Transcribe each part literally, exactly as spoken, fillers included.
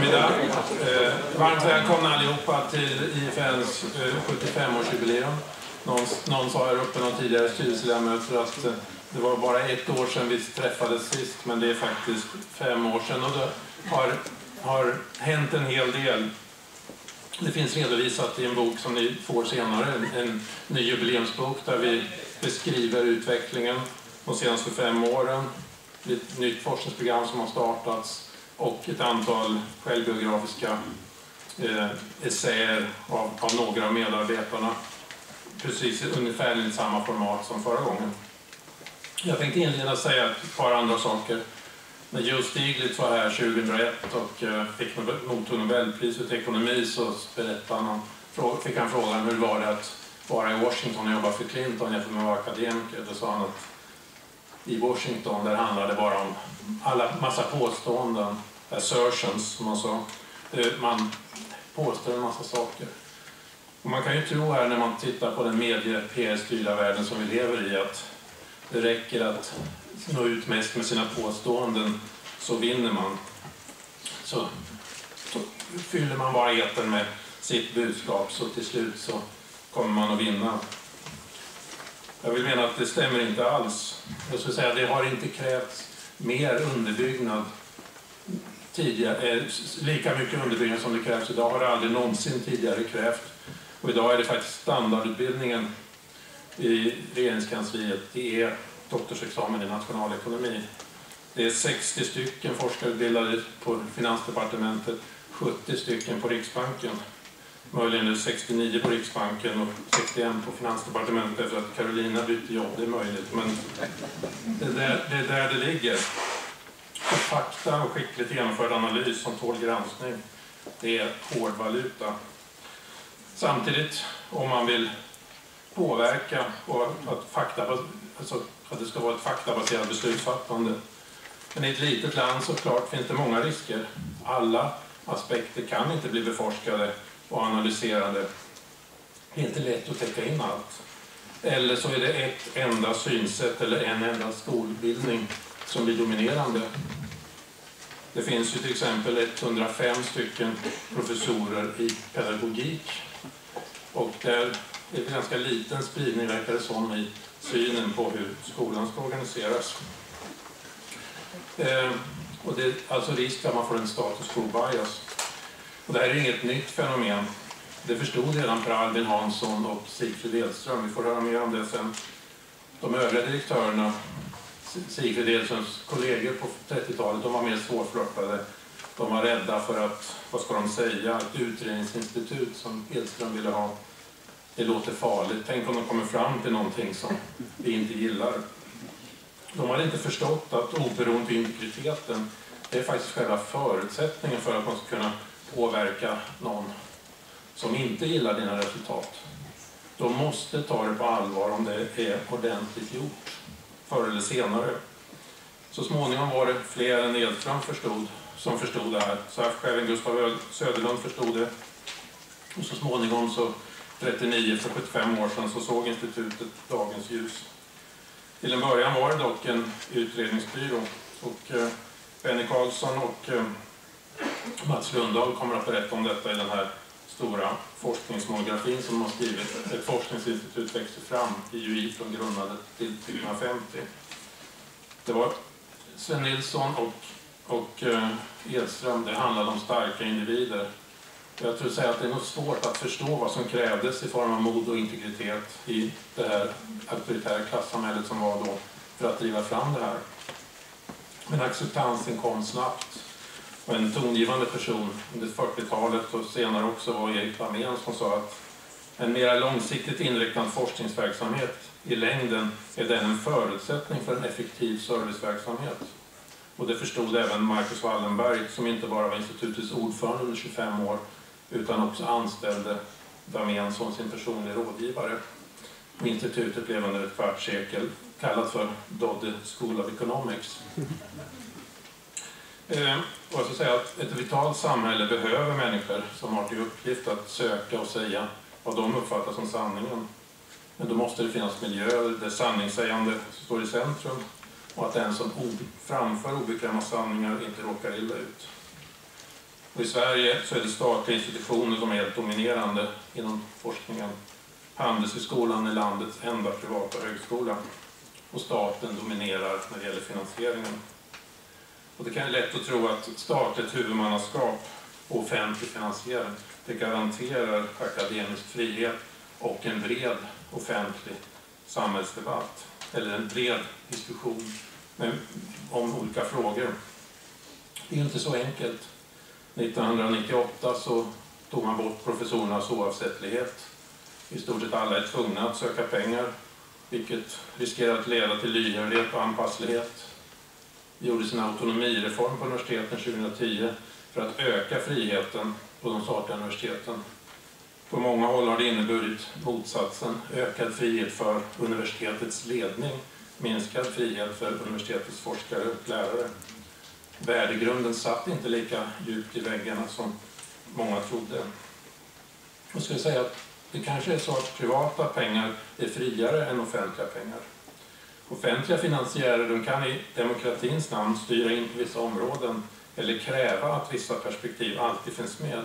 eftermiddag. Eh, varmt välkomna allihopa till I F N:s eh, sjuttiofem-årsjubileum. Någon, någon sa här uppe, någon tidigare styrelseledamöter, att eh, det var bara ett år sedan vi träffades sist, men det är faktiskt fem år sedan och det har, har hänt en hel del. Det finns redovisat i en bok som ni får senare, en, en ny jubileumsbok där vi beskriver utvecklingen de senaste fem åren. Ett nytt forskningsprogram som har startats och ett antal självbiografiska eh, essäer av, av några av medarbetarna. Precis ungefär i samma format som förra gången. Jag tänkte inleda säga ett par andra saker. När Joe Stiglitz var här tjugohundraett och eh, fick mottog Nobelpriset i ekonomi, så berättade han, fick han frågan hur var det att vara i Washington och jobba för Clinton jämfört med att vara akademiker. Då sa han att i Washington där handlade det bara om alla massa påståenden, assertions som man sa. Man påstår en massa saker. Och man kan ju tro här när man tittar på den medie-P R-styrda världen som vi lever i att det räcker att nå ut mest med sina påståenden så vinner man. Så, så fyller man bara etern med sitt budskap så till slut så kommer man att vinna. Jag vill mena att det stämmer inte alls. Jag skulle säga att det har inte krävts mer underbyggnad tidigare, eh, lika mycket underbyggnad som det krävs idag har det aldrig någonsin tidigare krävt. Och idag är det faktiskt standardutbildningen i regeringskansliet. Det är doktorsexamen i nationalekonomi. Det är sextio stycken forskarutbildade på Finansdepartementet, sjuttio stycken på Riksbanken. Möjligen är det sextionio på Riksbanken och sextioen på Finansdepartementet efter att Carolina bytte jobb, det är möjligt. Men det är där det, är där det ligger. Och fakta och skickligt genomförd analys som tål granskning, det är hård valuta. Samtidigt, om man vill påverka och att, fakta, alltså att det ska vara ett faktabaserat beslutsfattande. Men i ett litet land såklart finns det många risker. Alla aspekter kan inte bli beforskade och analyserade. Det är inte lätt att täcka in allt. Eller så är det ett enda synsätt eller en enda skolbildning som blir dominerande. Det finns ju till exempel etthundrafem stycken professorer i pedagogik. Och där är det ganska liten spridning, verkar det som, i synen på hur skolan ska organiseras. Eh, och det är alltså risk att man får en status quo bias. Och det här är inget nytt fenomen. Det förstod redan Per Albin Hansson och Sigfrid Edström. Vi får höra mer om det sen. De övriga direktörerna, Sigfrid Edströms kollegor på trettiotalet, de var mer svårflörtade. De var rädda för att, vad ska de säga, ett utredningsinstitut som Edström ville ha. Det låter farligt. Tänk om de kommer fram till någonting som vi inte gillar. De hade inte förstått att oberoende integriteten, det är faktiskt själva förutsättningen för att man ska kunna påverka någon som inte gillar dina resultat. De måste ta det på allvar om det är ordentligt gjort, förr eller senare. Så småningom var det fler än Edström förstod, som förstod det här. Så här även Gustav Söderlund förstod det. Och så småningom, så trettionio för sjuttiofem år sedan, så såg institutet dagens ljus. Till en början var det dock en utredningsbyrå. Och eh, Benny Karlsson och eh, Mats Lundahl kommer att berätta om detta i den här stora forskningsmonografin som de har skrivit. Ett forskningsinstitut växte fram i U I från grundandet till nittonhundrafemtio. Det var Sven Nilsson och, och eh, Edström, det handlade om starka individer. Jag tror säga att det är nog svårt att förstå vad som krävdes i form av mod och integritet i det här auktoritära klassamhället som var då för att driva fram det här. Men acceptansen kom snabbt. Och en tongivande person under fyrtiotalet och senare också var Erik Dahmén som sa att en mer långsiktigt inriktad forskningsverksamhet i längden är den en förutsättning för en effektiv serviceverksamhet. Och det förstod även Marcus Wallenberg som inte bara var institutets ordförande under tjugofem år utan också anställde Dahmén som sin personliga rådgivare. Institutet blev under ett kvarts sekel kallat för Dodde School of Economics. Eh, och jag ska säga att ett vitalt samhälle behöver människor som har till uppgift att söka och säga vad de uppfattar som sanningen. Men då måste det finnas miljöer där sanningssägande står i centrum och att den som framför obekväma sanningar inte råkar illa ut. Och i Sverige så är det statliga institutioner som är helt dominerande inom forskningen. Handelshögskolan är landets enda privata högskola och staten dominerar när det gäller finansieringen. Och det kan vara lätt att tro att statligt huvudmannaskap och offentlig finansiering det garanterar akademisk frihet och en bred offentlig samhällsdebatt eller en bred diskussion med, om olika frågor. Det är inte så enkelt. nittonhundranittioåtta så tog man bort professorernas oavsättlighet. I stort sett alla är tvungna att söka pengar, vilket riskerar att leda till lyhördhet och anpasslighet. Vi gjorde sin autonomireform på universiteten tjugohundratio för att öka friheten på de statliga universiteten. På många håll har det inneburit motsatsen, ökad frihet för universitetets ledning, minskad frihet för universitetets forskare och lärare. Värdegrunden satt inte lika djupt i väggarna som många trodde. Jag skulle säga att det kanske är så att privata pengar är friare än offentliga pengar. Offentliga finansiärer de kan i demokratins namn styra in på vissa områden eller kräva att vissa perspektiv alltid finns med.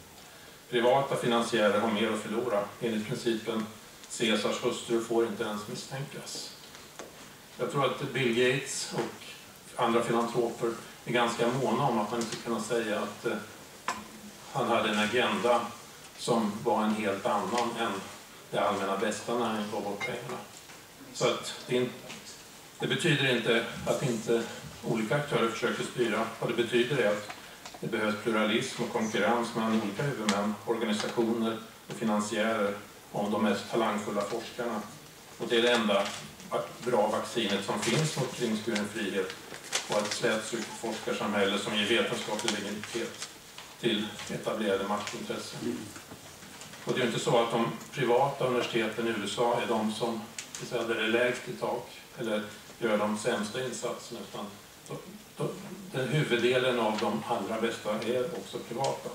Privata finansiärer har mer att förlora. Enligt principen Caesars hustru får inte ens misstänkas. Jag tror att Bill Gates och andra filantroper är ganska måna om att man inte kunna säga att eh, han hade en agenda som var en helt annan än det allmänna bästa när han gav bort pengarna. Så att det, in, det betyder inte att inte olika aktörer försöker styra. Vad det betyder är att det behövs pluralism och konkurrens mellan olika huvudmän, organisationer och finansiärer om de mest talangfulla forskarna. Och det är det enda bra vaccinet som finns mot kringskuren frihet och ett slätstruket forskarsamhälle som ger vetenskaplig legitimitet till etablerade maktintressen. Och det är inte så att de privata universiteten i U S A är de som där det är lägst i tak eller gör de sämsta insatserna, utan då, då, den huvuddelen av de allra bästa är också privata.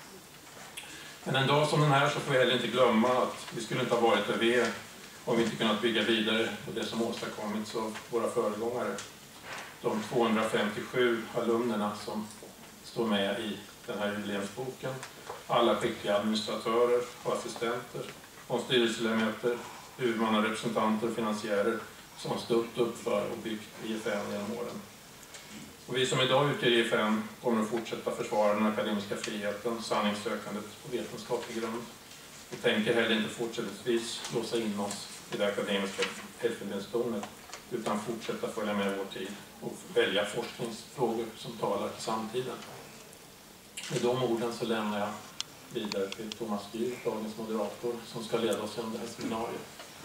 Men en dag som den här så får vi heller inte glömma att vi skulle inte ha varit där vi är om vi inte kunnat bygga vidare på det som åstadkommits av våra föregångare. De tvåhundrafemtiosju alumnerna som står med i den här jubileumsboken, alla skickliga administratörer och assistenter, och styrelseledamöter, huvudmannarepresentanter och finansiärer som stått upp för och byggt I F N genom åren. Och vi som idag utgör I F N kommer att fortsätta försvara den akademiska friheten, sanningssökandet på vetenskaplig grund. Vi tänker heller inte fortsättningsvis låsa in oss i det akademiska elfenbenstornet, utan fortsätta följa med vår tid och välja forskningsfrågor som talar till samtiden. Med de orden så lämnar jag vidare till Thomas Gyr, dagens moderator, som ska leda oss genom det här seminariet.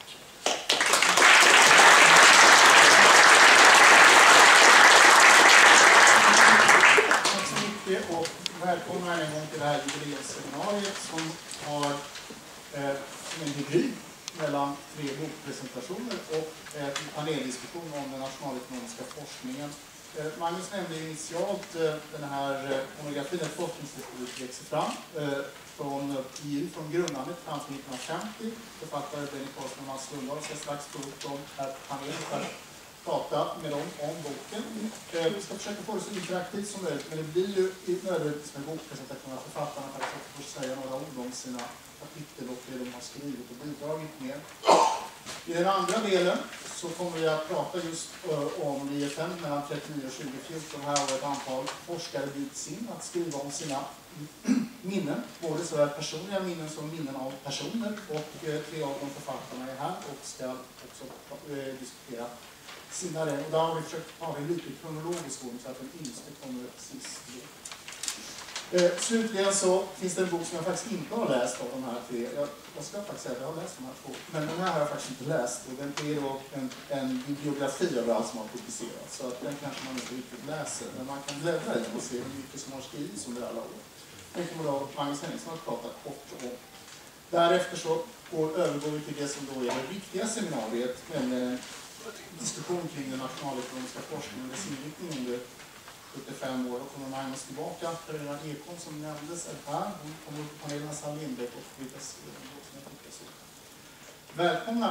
Tack så mycket och välkomna en gång till det här jubileumsseminariet som har eh, en hybrid mellan tre bokpresentationer och eh, en paneldiskussion om den nationalekonomiska forskningen. Eh, Magnus nämnde initialt eh, den här eh, monografin, ett forskningsinstitut växer fram eh, från E U, från grundandet fram till nittonhundrafemtio. Författare Benny Karlsson och Mats Lundahl ska strax få upp dem här på panelen för att prata med dem om boken. Eh, vi ska försöka få det så interaktivt som möjligt, men det blir ju nödvändigt med bokpresentationen att författarna faktiskt får säga några ord om sina kapitel och det de har skrivit och bidragit med. I den andra delen så kommer vi att prata just uh, om I F N mellan trettionio och tjugo fjorton. Här har ett antal forskare bjudits in att skriva om sina minnen, både såväl personliga minnen som minnen av personer, och uh, tre av de författarna är här och ska också uh, diskutera sina det. Och där har vi försökt ha en lite kronologisk ordning så att den yngste kommer sist. Eh, slutligen så finns det en bok som jag faktiskt inte har läst av de här tre. Jag, jag ska faktiskt säga att jag har läst de här två. Men den här har jag faktiskt inte läst. Och den är då en, en bibliografi över allt som har publicerats. Så att den kanske man inte riktigt läser. Men man kan bläddra i och se hur mycket som har skrivits under alla år. Den kommer då Magnus Henriksson att prata kort om. Därefter så går, övergår vi till det som då är det viktiga seminariet. Nämligen en diskussion kring den nationalekonomiska forskningen och dess inriktning under sjuttiofem år, och kommer Magnus tillbaka. Carina Ekholm som nämndes är här. Hon kommer upp på panelen, Sally Lindbäck och Rita Svedberg som jag tycker så. Välkomna!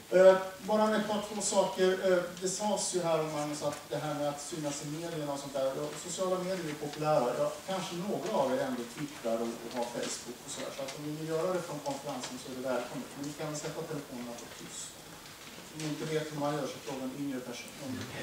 Eh, bara ett par två saker. Eh, det sades ju här om Magnus att det här med att synas i medierna och sånt där. Ja, sociala medier är populära. Ja, kanske några av er ändå twittrar och, och har Facebook och sådär. Så att om ni vill göra det från konferensen så är det välkommet. Men ni kan väl sätta telefonerna på tyst. Om ni inte vet hur man gör så fråga en yngre person.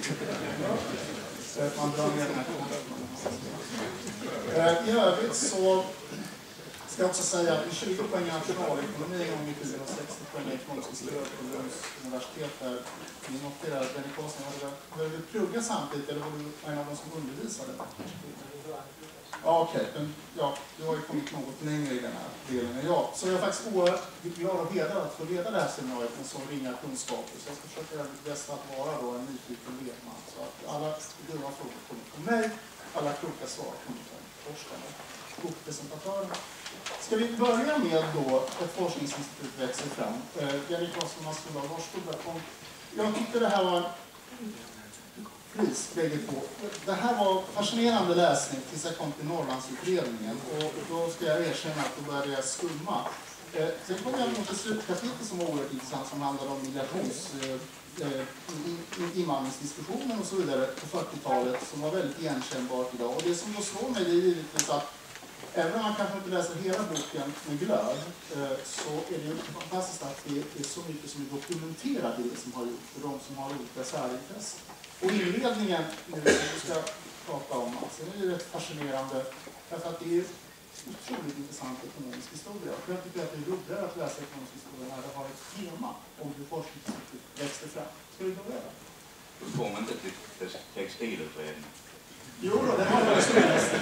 Man drar ner den här konferensen. Eh, I övrigt så ska jag också säga att i tjugo poäng i nationalekonomi en gång i tiden och sextio poäng i ekonomisk historia på Lunds universitet där ni noterar att Benny Karlsson hade du plugga samtidigt eller var du en av de som undervisade? Ja, okej. Okay. Ja, du har ju kommit något längre i den här delen än jag. Så jag är faktiskt oerhört glad och hedrad att få leda det här seminariet med så ringa kunskaper. Så jag ska försöka göra mitt bästa att vara då en nyfiken lekman. Så att alla dumma frågor kommer från mig, alla kloka svar kommer från forskarna och bokpresentatörerna. Ska vi börja med då ett forskningsinstitut växer fram. Jenny Karlsson och Skola Varsskola. Jag tyckte det här var pris, bägge två. Det här var fascinerande läsning tills jag kom till Norrlandsutredningen. Och då ska jag erkänna att då började jag skumma. Sen kom jag mot ett slutkapitel som var oerhört intressant som handlade om migrations invandringsdiskussionen och så vidare på fyrtiotalet som var väldigt igenkännbart idag. Och det som då slår mig det är givetvis att även om man kanske inte läser hela boken med glöd så är det ju fantastiskt att det är så mycket som är dokumenterat i det som har gjorts för de som har olika särintressen. Och inledningen nu som vi ska prata om alltså, det är rätt fascinerande därför att det är otroligt intressant ekonomisk historia. Och jag tycker att det är roligare att läsa ekonomisk historia när det har ett tema om hur forskningsinstitut växte fram. Ska vi börja? Du kommer inte till textilutredning. Jo då, det har jag skrivit.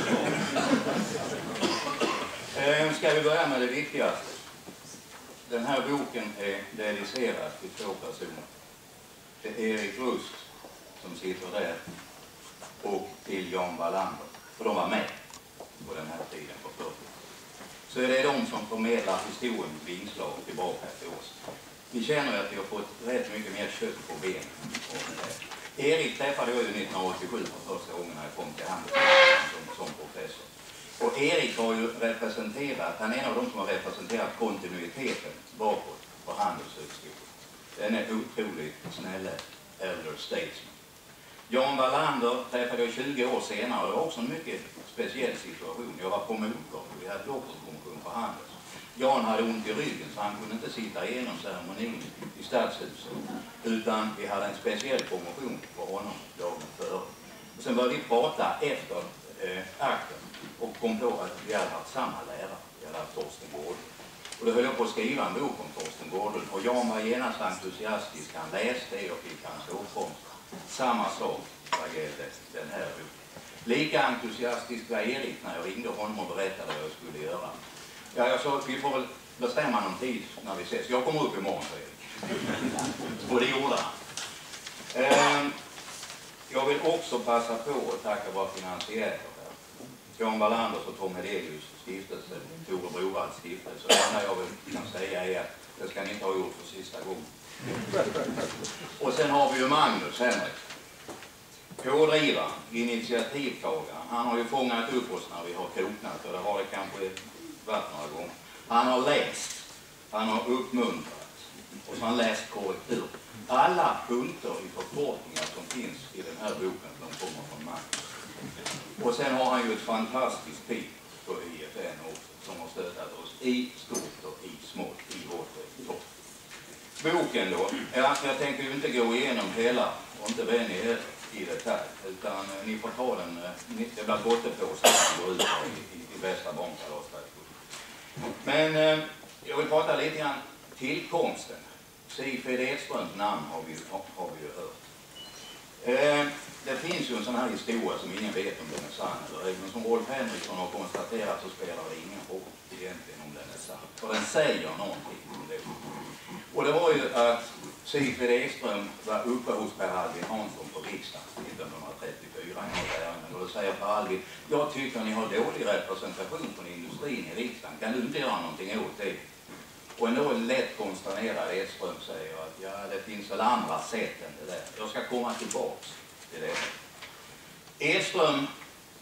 Ska vi börja med det viktigaste? Den här boken är dedicerad till två personer. Det är Erik Rust som sitter där och till Jan Wallander. För de var med på den här tiden på fyrtio. Så är det de som förmedlar historien med inslag tillbaka till oss. Vi känner att vi har fått rätt mycket mer kött på benen. Erik träffade jag ju nittonhundraåttiosju för första gången när jag kom till Handelshögskolan som, som professor. Och Erik har ju representerat, han är en av de som har representerat kontinuiteten bakåt på Handelshögskolan. Den är otroligt snälla elder statesman. Jan Wallander träffade jag tjugo år senare och det var också en mycket speciell situation. Jag var promotor och vi hade doktorskommission på Handels. Jan hade ont i ryggen så han kunde inte sitta igenom ceremonin i Stadshuset. Utan vi hade en speciell promotion på honom dagen före. Och sen började vi prata efter eh, akten och kom på att vi hade haft samma lärare. Vi hade haft Torsten Gårdlund. Och då höll jag på att skriva en bok om Torsten Gårdlund. Och Jan var genast entusiastisk. Han läste och fick hans åtkomst. Samma sak vad gällde den här boken. Lika entusiastisk var Erik när jag ringde honom och berättade vad jag skulle göra. Ja, jag sa att vi får väl bestämma någon tid när vi ses. Jag kommer upp imorgon, så Erik. Och det gjorde han. Eh, jag vill också passa på att tacka våra finansiärer. Jan Wallander och Tom Hedelius stiftelse, Tore Brovalds stiftelse. Det enda jag vill kan säga är att det ska ni inte ha gjort för sista gången. Och sen har vi ju Magnus Henrik. Pådrivaren, initiativtagaren. Han har ju fångat upp oss när vi har koknat och det har det kanske varit några gånger. Han har läst, han har uppmuntrat och så har han läst korrektur. Alla punkter i förkortningar som finns i den här boken de kommer från Magnus. Och sen har han ju ett fantastiskt team på I F N också som har stöttat oss i stort och i smått, i hårt och i torrt. Boken då, jag tänker ju inte gå igenom hela och inte vänja er i detalj utan ni får ta den, det blir bortepåstånd som går ut i, i, i bästa barnkalasversion. Men eh, jag vill prata lite grann tillkomsten. Sigfrid Edströms namn har vi, har, har vi ju hört. Eh, det finns ju en sån här historia som ingen vet om den är sann eller ej. Men som Rolf Henriksson har konstaterat så spelar det ingen roll egentligen om den är sann. För den säger någonting om det. Och det var ju att Sigfrid Edström var uppe hos Per Albin Hansson på riksdagen nittonhundratrettiofyra. Och då säger Per Albin, jag tycker ni har dålig representation från industrin i riksdagen. Kan du inte göra någonting åt det? Och en då lätt konstaterad Edström säger att ja, det finns väl andra sätt än det där. Jag ska komma tillbaks till det. Edström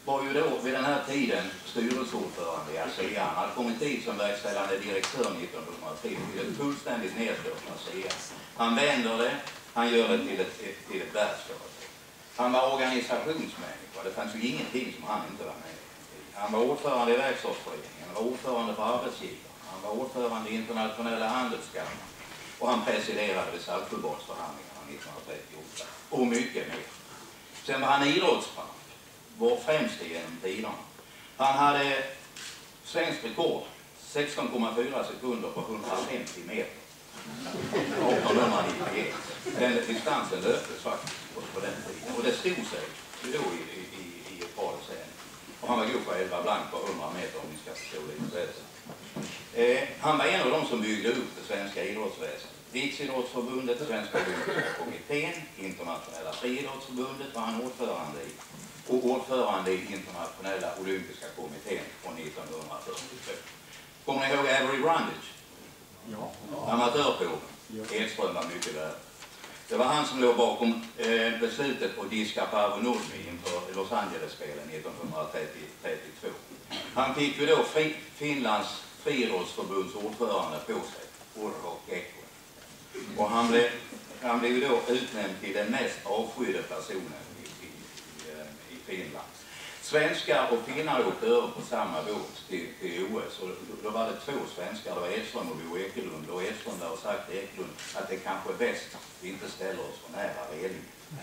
var ju då vid den här tiden styrelseordförande i ASEA. Han hade kommit hit som verkställande direktör nittonhundratre till ett fullständigt nedstört ASEA. Han vänder det, han gör det till ett, ett, till ett världsföretag. Han var organisationsmänniska, det fanns ju ingenting som han inte var med i. Han var ordförande i Verkstadsföreningen, han var ordförande för arbetsgivare, han var ordförande i internationella handelskammaren och han presiderade vid Saltsjöbadsförhandlingarna nittonhundratrettioåtta och mycket mer. Sen var han idrottsman, var främst genom tiderna. Han hade svenskt rekord, sexton komma fyra sekunder på hundrafemtio meter. artonhundranittioett. Den distansen löptes faktiskt på, på den tiden. Och det stod sig då i, i, i ett par decennier. Och han var god på elva blank på hundra meter om ni ska förstå lite bättre. Eh, han var en av de som byggde upp det svenska idrottsväsendet. Riksidrottsförbundet, Svenska olympiska kommittén, Internationella friidrottsförbundet var han ordförande i. Och ordförande i Internationella olympiska kommittén från nittonhundrafyrtiotvå. Kommer ni ihåg Avery Brundage? Ja. Amatörproven. Edström var mycket värd. Det var han som låg bakom eh, beslutet att diska Paavo Nurmi inför Los Angeles-spelen nittonhundratrettiotvå. Han fick ju då fri, Finlands friidrottsförbunds ordförande på sig, Urho Kekkonen. Och han blev, han blev ju då utnämnd till den mest avskydda personen i, i, i, i Finland. Svenskar och finnar åkte över på samma båt till, till O S och då var det två svenskar, det var Edström och Bo Ekelund. Och Edström där och sagt till Ekelund att det kanske är bäst att vi inte ställer oss för nära reling.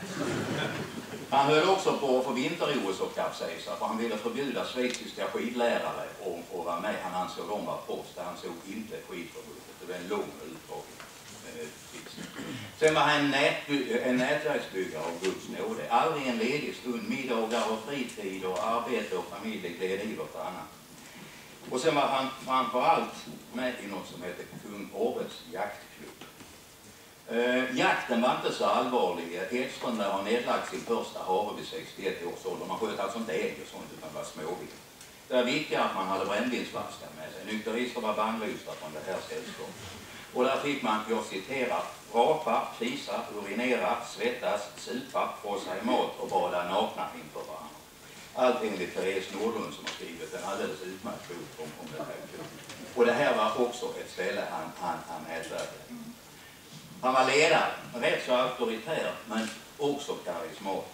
Han höll också på att få vinter-O S och kapsejsa för han ville förbjuda schweiziska skidlärare att vara med. Han ansåg de var proffs, han ansåg inte skidförbundet. Det var en lång utdrag. Sen var han en, nätby- en nätverksbyggare av Guds nåde. Aldrig en ledig stund, middagar och fritid och arbete och familj gled i vartannat. Och sen var han framförallt med i något som heter Kung Orrets jaktklubb. Eh, jakten var inte så allvarlig. Edström där har nedlagt sin första hare vid sextioett års ålder. Man sköt alltså inte ägg och sånt utan var småvilt. Det är viktigt att man hade brännvinsflaskan med sig. Nykterister var bannlysta från det här sällskapet. Och där fick man, jag citerar, rapa, kisa, urinera, svettas, supa, frossa i mat och bada nakna inför varandra. Allt enligt Therese Nordlund som har skrivit en alldeles utmärkt bok om, om det här klubben. Och det här var också ett ställe han, han, han nätverkade. Han var ledare, rätt så auktoritär men också karismatisk.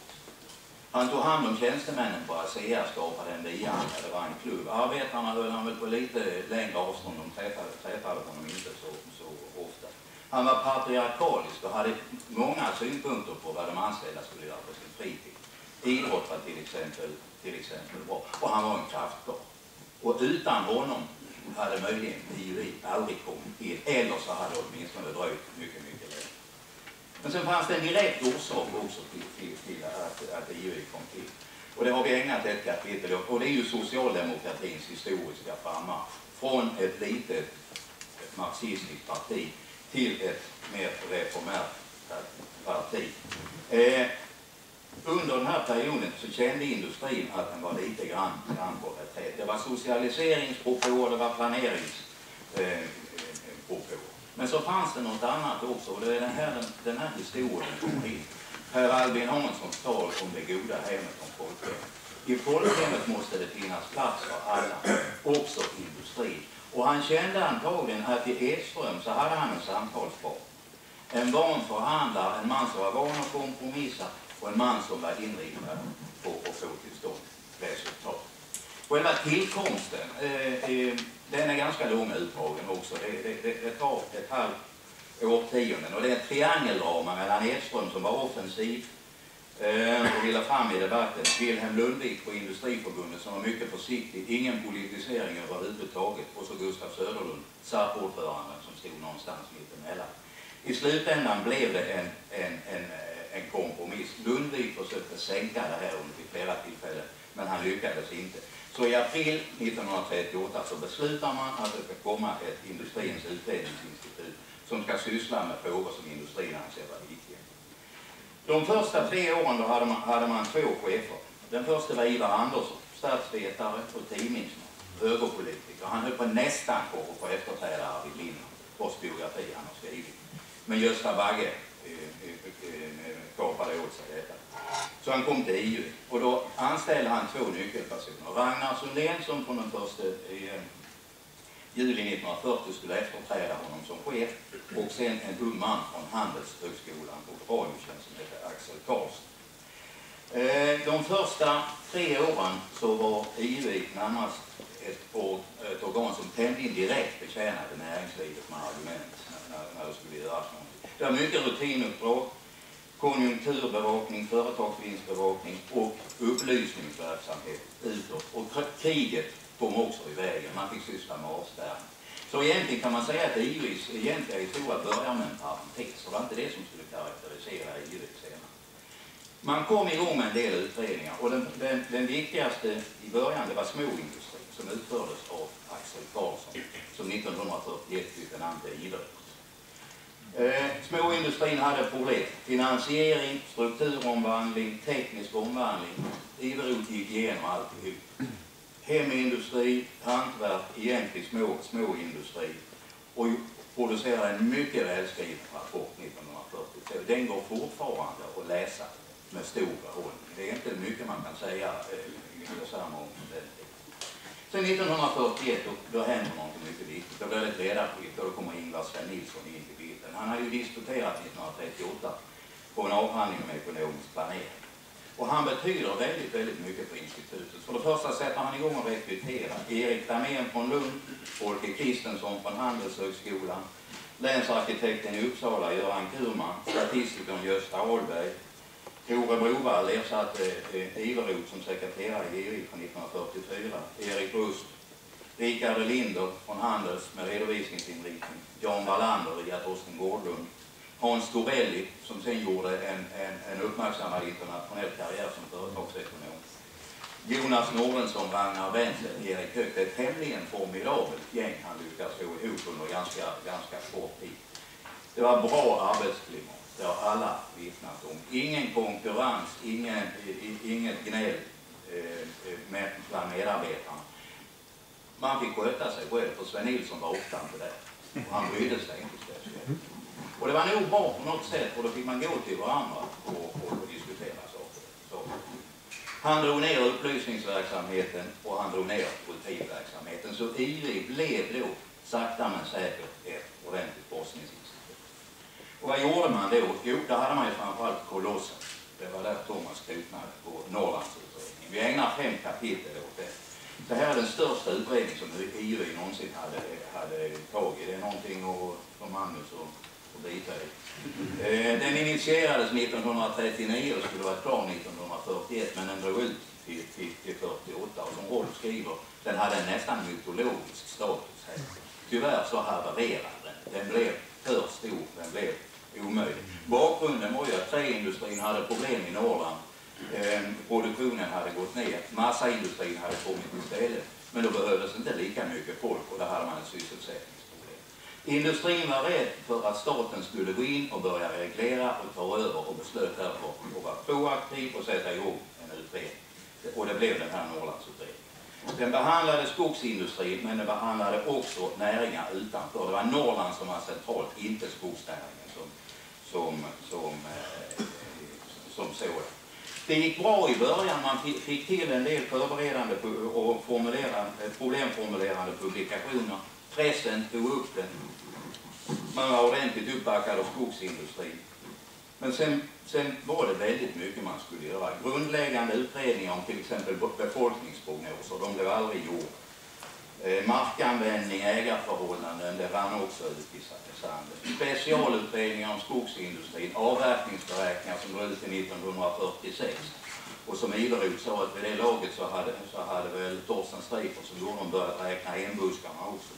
Han tog hand om tjänstemännen på ASEA, skapade en bianda, det var en klubb. Arbetarna höll han väl på lite längre avstånd, de träffade, träffade honom inte så, så ofta. Han var patriarkalisk och hade många synpunkter på vad de anställda skulle göra på sin fritid. Idrott var till exempel, till exempel bra. Och han var en kraftkarl. Och utan honom hade möjligen I U I aldrig kommit till, eller så hade det åtminstone dröjt mycket, mycket längre. Men sen fanns det en direkt orsak också till, till, till att, att I U I kom till. Och det har vi ägnat ett kapitel åt. Och det är ju socialdemokratins historiska frammarsch. Från ett litet ett marxistiskt parti till ett mer reformärt parti. Eh, under den här perioden så kände industrin att den var lite grann, grann på reträtt. Det var socialiseringspropåer, det var planeringspropåer. Eh, Men så fanns det något annat också och det är den här, den, den här historien som in. Per Albin Hanssons tal om det goda hemmet om folkhemmet. I folkhemmet måste det finnas plats för alla, också industrin. Och han kände antagligen att i Edström så hade han en samtalspartner. En van förhandlare, en man som var van att kompromissa och en man som var inriktad på att få till stånd resultat. Själva tillkomsten, eh, eh, den är ganska lång utdragen också. Det, det, det, det tar ett halvt årtionden och det är ett triangeldrama mellan Edström som var offensiv eh, och ville fram i debatten. Wilhelm Lundvik på Industriförbundet som var mycket försiktig, ingen politisering överhuvudtaget och så Gustav Söderlund, S A P-ordföranden som stod någonstans mittemellan. I slutändan blev det en, en, en, en kompromiss. Lundvik försökte sänka det här under flera tillfällen men han lyckades inte. Så i april nittonhundratrettioåtta så beslutar man att det ska komma ett industrins utredningsinstitut som ska syssla med frågor som industrin anser vara viktiga. De första tre åren då hade man, hade man två chefer. Den första var Ivar Andersson, statsvetare och tidningsman, högerpolitiker. Han höll på nästan på att få efterträda Arvid Lindman, vars biografi han har skrivit. Men Gösta Bagge kapade åt sig detta. Så han kom till E U och då anställde han två nyckelpersoner. Ragnar Sundén som från den första eh, juli nittonhundrafyrtio skulle efterträda honom som chef och sen en ung man från Handelshögskolan och radiotjänst som heter Axel Karlsson. Eh, de första tre åren så var E U närmast ett, ett organ som tämligen direkt betjänade näringslivet med argument när, när det skulle göras någonting. Det var mycket rutinuppdrag, konjunkturbevakning, företagsvinstbevakning och upplysningsverksamhet utåt. Och kriget kom också i vägen. Man fick syssla med avspärrning. Så egentligen kan man säga att E U:s egentliga historia börjar med en parentes. Det var inte det som skulle karaktärisera E U senare. Man kom igång med en del utredningar och den, den, den viktigaste i början det var småindustrin som utfördes av Axel Karlsson som nittonhundrafyrtioett bytte namn till Idrott. Eh, småindustrin hade problem. Finansiering, strukturomvandling, teknisk omvandling. Iveroth gick igenom alltihop. Hemindustri, hantverk, egentligen små, småindustri och producerade en mycket välskriven rapport nittonhundrafyrtiotvå. Den går fortfarande att läsa med stor behållning. Det är inte mycket man kan säga eh, samma om den tiden. Sen nittonhundrafyrtioett då, då händer något mycket viktigt. Då blir det ett ledarskifte och då kommer Ingvar Sven Nilsson in i bilden. Han har ju disputerat nittonhundratrettioåtta på en avhandling om ekonomisk planering. Och han betyder väldigt, väldigt mycket på institutet. För det första sätter han igång och rekrytera Erik Dahmén från Lund, Folke Kristensson från Handelshögskolan, länsarkitekten i Uppsala Göran Kurman, statistikern Gösta Ahlberg, Tore Brovall ersatte eh, Iveroth som sekreterare i E U från nittonhundrafyrtiofyra, Erik Rust, Rickard Linder från Handels med redovisningsinriktning, Jan Wallander via Torsten Gårdlund, Hans Torelli som sen gjorde en, en, en uppmärksammad internationell karriär som företagsekonom, Jonas Nordensson, Ragnar Wenzel, Erik Höck. Det är ett tämligen formidabelt gäng han lyckas få ihop under ganska, ganska kort tid. Det var bra arbetsklimat. Det har alla vittnat om. Ingen konkurrens, ingen, inget gnäll eh, med, bland medarbetarna. Man fick sköta sig själv för Sven Nilsson var ofta inte där. Och han brydde sig inte speciellt. Och det var nog bra på något sätt och då fick man gå till varandra och, och, och diskutera saker. Så. Han drog ner upplysningsverksamheten och han drog ner rutinverksamheten. Så I V blev då sakta men säkert ett ordentligt forskningsinstitut. Och vad gjorde man då? Jo, där hade man ju framförallt Kolossen. Det var där Thomas knutnade på Norrlandsutredningen. Vi ägnar fem kapitel åt det. Det här är den största utredning som E U någonsin hade, hade tagit. Det är någonting för Magnus och, och bita i. Den initierades nittonhundratrettionio och skulle vara klar nittonhundrafyrtioett men den drog ut till, till, till fyrtioåtta och som Rolf skriver, den hade en nästan mytologisk status här. Tyvärr så havererade den. Den blev för stor, den blev omöjlig. Bakgrunden var ju att träindustrin hade problem i Norrland. Eh, produktionen hade gått ner, massaindustrin hade kommit istället. Men då behövdes inte lika mycket folk och då hade man ett sysselsättningsproblem. Industrin var rädd för att staten skulle gå in och börja reglera och ta över och beslöt därför att vara proaktiv och sätta igång en utredning. Och det blev den här Norrlandsutredningen. Den behandlade skogsindustrin men den behandlade också näringar utanför. Det var Norrland som var centralt, inte skogsnäringen som, som, som, eh, som sådan. Det gick bra i början, man fick till en del förberedande och problemformulerande publikationer. Pressen tog upp den. Man var ordentligt uppbackad av skogsindustrin. Men sen, sen var det väldigt mycket man skulle göra. Grundläggande utredningar om till exempel befolkningsprognoser, de blev aldrig gjorda. Eh, markanvändning, ägarförhållanden, det rann också ut i sanden. Specialutredningar om skogsindustrin, avverkningsberäkningar som drog ut till nittonhundrafyrtiosex. Och som Iveroth sa att vid det laget så hade, så hade väl Torsten Streifer som gjorde de börjat räkna enbuskarna också.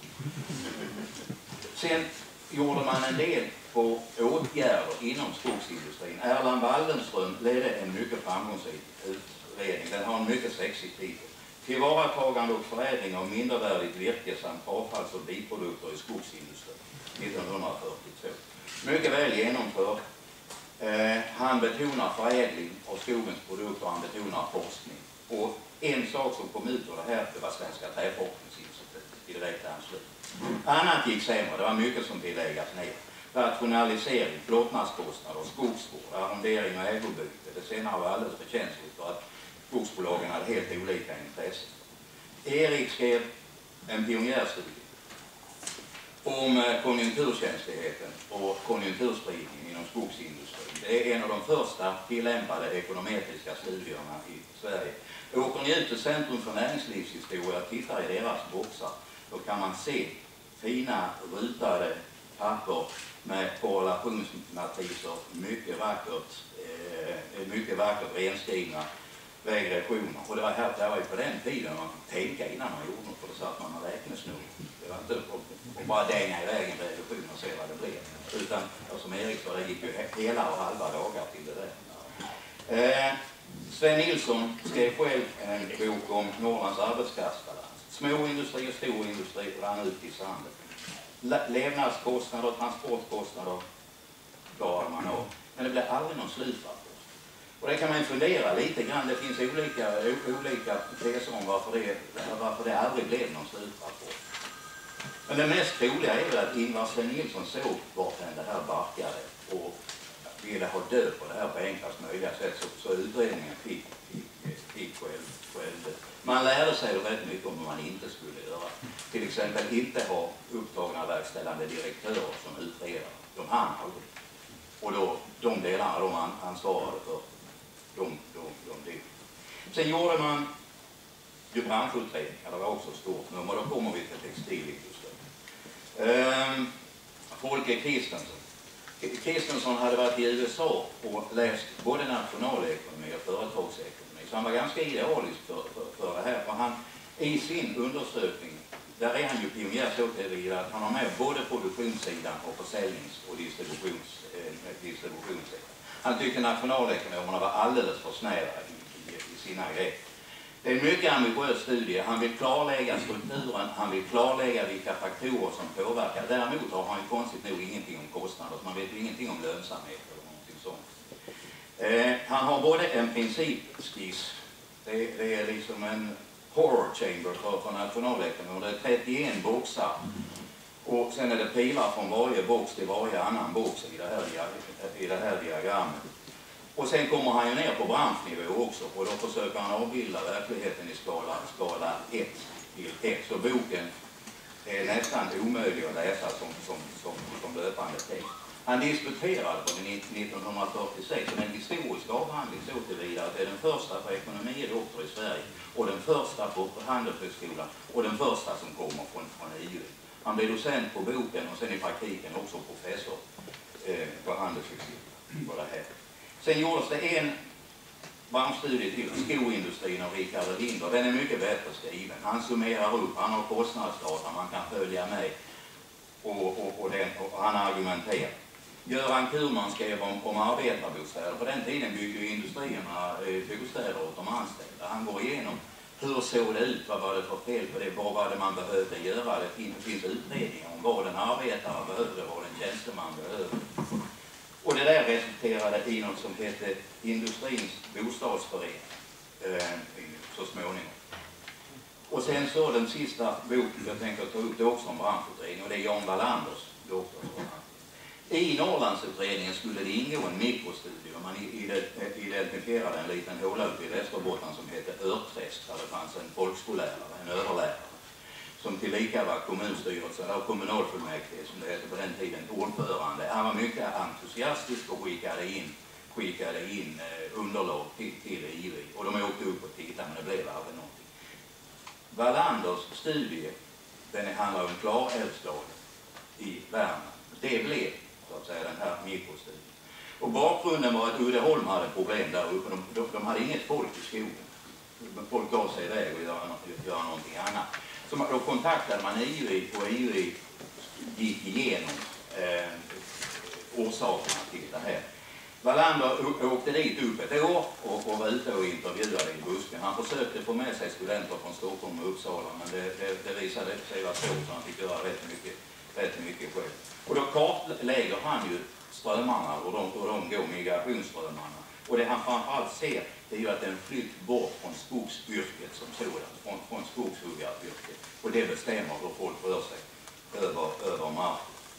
Sen gjorde man en del på åtgärder inom skogsindustrin. Erland Waldenström ledde en mycket framgångsrik utredning. Den har en mycket sexig titel. Tillvaratagande och förädling av mindervärdigt virke samt avfalls- och biprodukter i skogsindustrin nittonhundrafyrtiotvå. Mycket väl genomförd. Eh, han betonar förädling av skogens produkter och han betonar forskning. Och en sak som kom ut av det här det var Svenska Träforskningsinstitutet i direkt anslutning. Annat gick sämre, det var mycket som fick läggas ner. rationalisering, flottnadskostnader, skogsvård, arrondering och ägobyte. Det senare var alldeles förtjänstligt för att skogsbolagen hade helt olika intressen. Erik skrev en pionjärstudie om konjunkturkänsligheten och konjunkturspridningen inom skogsindustrin. Det är en av de första tillämpade ekonometriska studierna i Sverige. Åker ni ut till Centrum för näringslivshistoria och tittar i deras boxar, då kan man se fina rutade papper med korrelationsmatriser, mycket vackert, eh, mycket vackert renskrivna regressioner. Och det var, här, det var ju på den tiden man tänkte innan man gjorde något, för det satt man med räknesnurr. Det var inte att bara dänga iväg en regression och se vad det blev. Utan, som Erik sa, det gick ju hela och halva dagar till det där. Eh, Sven Nilsson skrev själv en bok om Norrlands arbetskraftsbalans. Småindustri och storindustri rann ut i sanden. Levnadskostnader, transportkostnader klarade man av. Men det blev aldrig någon slutrapport. Och det kan man fundera lite grann. Det finns olika, olika teser om varför det, varför det aldrig blev någon slutrapport. Men det mest troliga är väl att Ingvar Sven Nilsson såg varthän det här barkade och ville ha död på det här på enklast möjliga sätt, så, så utredningen fick, fick, fick själv, själv. Man lärde sig rätt mycket om vad man inte skulle göra. Till exempel inte ha upptagna verkställande direktörer som utredare. De hann aldrig. Och då, de delarna de ansvarade för, de, de, de del. Sen gjorde man ju branschutredningar, det var också stort nummer. Då kommer vi till textilindustrin. Ehm, Folke Christensen. Christensen hade varit i U S A och läst både nationalekonomi och företagsekonomi. Så han var ganska idealisk för, för, för det här. För han, i sin undersökning, där är han ju pionjär så tillvida att han har med både produktionssidan och försäljnings- och distributions, eh, distributionssidan. Han tyckte nationalekonomerna var alldeles för snäva i, i, i sina grepp. Det är en mycket ambitiös studie. Han vill klarlägga strukturen, han vill klarlägga vilka faktorer som påverkar. Däremot har han ju konstigt nog ingenting om kostnader, så man vet ju ingenting om lönsamhet eller någonting sånt. Eh, han har både en principskiss, det, det är liksom en horror chamber för, för nationalekonomer. Det är trettioen boxar och sen är det pilar från varje box till varje annan box i det här, i det här diagrammet. Och sen kommer han ju ner på branschnivå också, och då försöker han avbilda verkligheten i skala, skala ett till ett. Så boken är nästan omöjlig att läsa som, som, som, som löpande text. Han disputerade på den nittonhundrafyrtiosex, och en historisk avhandling så tillvida att det är den första på ekonomidoktor i Sverige och den första på Handelshögskolan och den första som kommer från, från E U. Han blev docent på boken och sen i praktiken också professor eh, på Handelshögskolan på det här. Sen gjordes det en branschstudie till skoindustrin av Rickard Linder. Den är mycket bättre skriven. Han summerar upp, han har kostnadsdata, man kan följa med och, och, och, den, och han argumenterar. Göran Kurman skrev om, om arbetarbostäder. På den tiden byggde ju industrierna eh, bostäder åt de anställda. Han går igenom hur såg det ut, vad var det för fel på det, vad var det man behövde göra. Det finns, det finns utredningar om vad en arbetare behövde, vad en tjänsteman behövde. Och det där resulterade i något som heter Industrins bostadsförening eh, så småningom. Och sen så den sista boken jag tänker ta upp, det också om branschutredning, och det är Jan Wallanders doktorsavhandling. I Norrlandsutredningen skulle det ingå en mikrostudie och man identifierade en liten håla uppe i Västerbotten som heter Örträsk, där det fanns en folkskollärare, en överlärare, som tillika var kommunstyrelsen och kommunalfullmäktige, som det hette på den tiden, ordförande. Han var mycket entusiastisk och skickade in, skickade in eh, underlag till, till E U. Och de åkte upp och tittade, men det blev aldrig någonting. Wallanders studie, den handlar om Klarälvsdalen i Värmland. Det blev, så att säga, den här mikrostudien. Och bakgrunden var att Uddeholm hade problem där uppe. De, de, de hade inget folk i skogen. Folk gav sig iväg och göra, göra någonting annat. Så då kontaktade man E U och E U gick igenom eh, orsakerna till det här. Wallander åkte dit upp ett år och, och var ute och intervjuade i busken. Han försökte få med sig studenter från Stockholm och Uppsala, men det, det, det visade sig vara svårt, så han fick göra rätt mycket, rätt mycket själv. Och då kartlägger han ju strömmarna och de, och de går migrationsströmmarna. Och det han framförallt ser, det är ju att det är en flytt bort från skogsyrket som sådant, från, från skogshuggaryrket. Och det bestämmer hur folk rör sig över, över marken.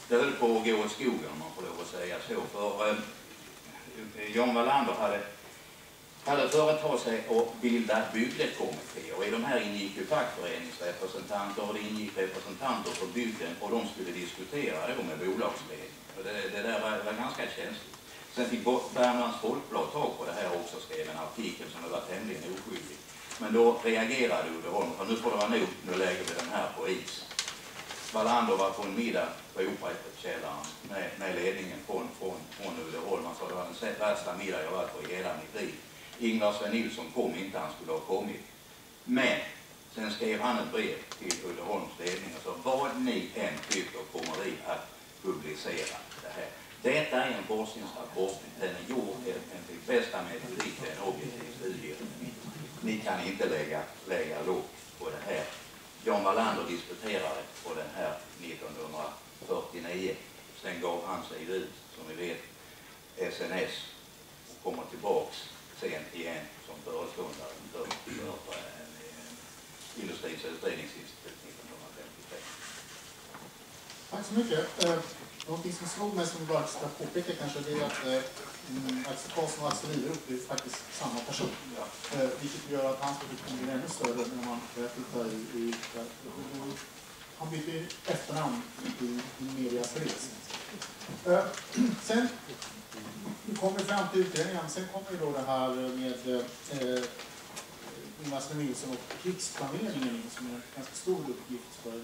det höll på att gå i skogen, om man får lov att säga så. För eh, Jan Wallander hade, hade företagit sig och bildat bygdekommittéer. Och i de här ingick ju fackföreningsrepresentanter och det ingick representanter för bygden och de skulle diskutera då med bolagsledning. Och det, det där var, var ganska känsligt. Sen fick Värmlands Folkblad tag på det här också, skrev en artikel som var tämligen oskyldig. Men då reagerade Uddeholm, för nu får det vara nog, nu lägger vi den här på is. Wallander var på en middag på Operakällaren med, med ledningen från, från, från Uddeholm. Han sa det var den värsta middag jag varit på i hela mitt liv. Ingvar Sven Nilsson kom inte, han skulle ha kommit. Men sen skrev han ett brev till Uddeholms ledning och sa vad ni än tycker kommer vi att publicera det här. Detta är en forskningsrapport, den är gjord en till bästa metodik, det är en objektiv studie. Ni kan inte lägga, lägga lock på det här. Jan Wallander disputerade på den här nittonhundrafyrtionio. Sen gav han sig ut, som vi vet, S N S och kommer tillbaks sent igen som föreståndare för, för äh, Industrins utredningsinstitut nittonhundrafemtiotre. Tack så mycket. Eh, någonting som slog mig som vi bara ska påpeka kanske det är att eh, Axel Karlsson och Axel Iverup är faktiskt samma person. Ja. Eh, vilket gör att hans produktion blir ännu större när man börjar titta i, i, i han byter efternamn i, i medias res. Eh, sen kommer vi fram till utredningen, sen kommer ju då det här med eh, Ingvar Sven Nilsson och krigsplaneringen som är en ganska stor uppgift för.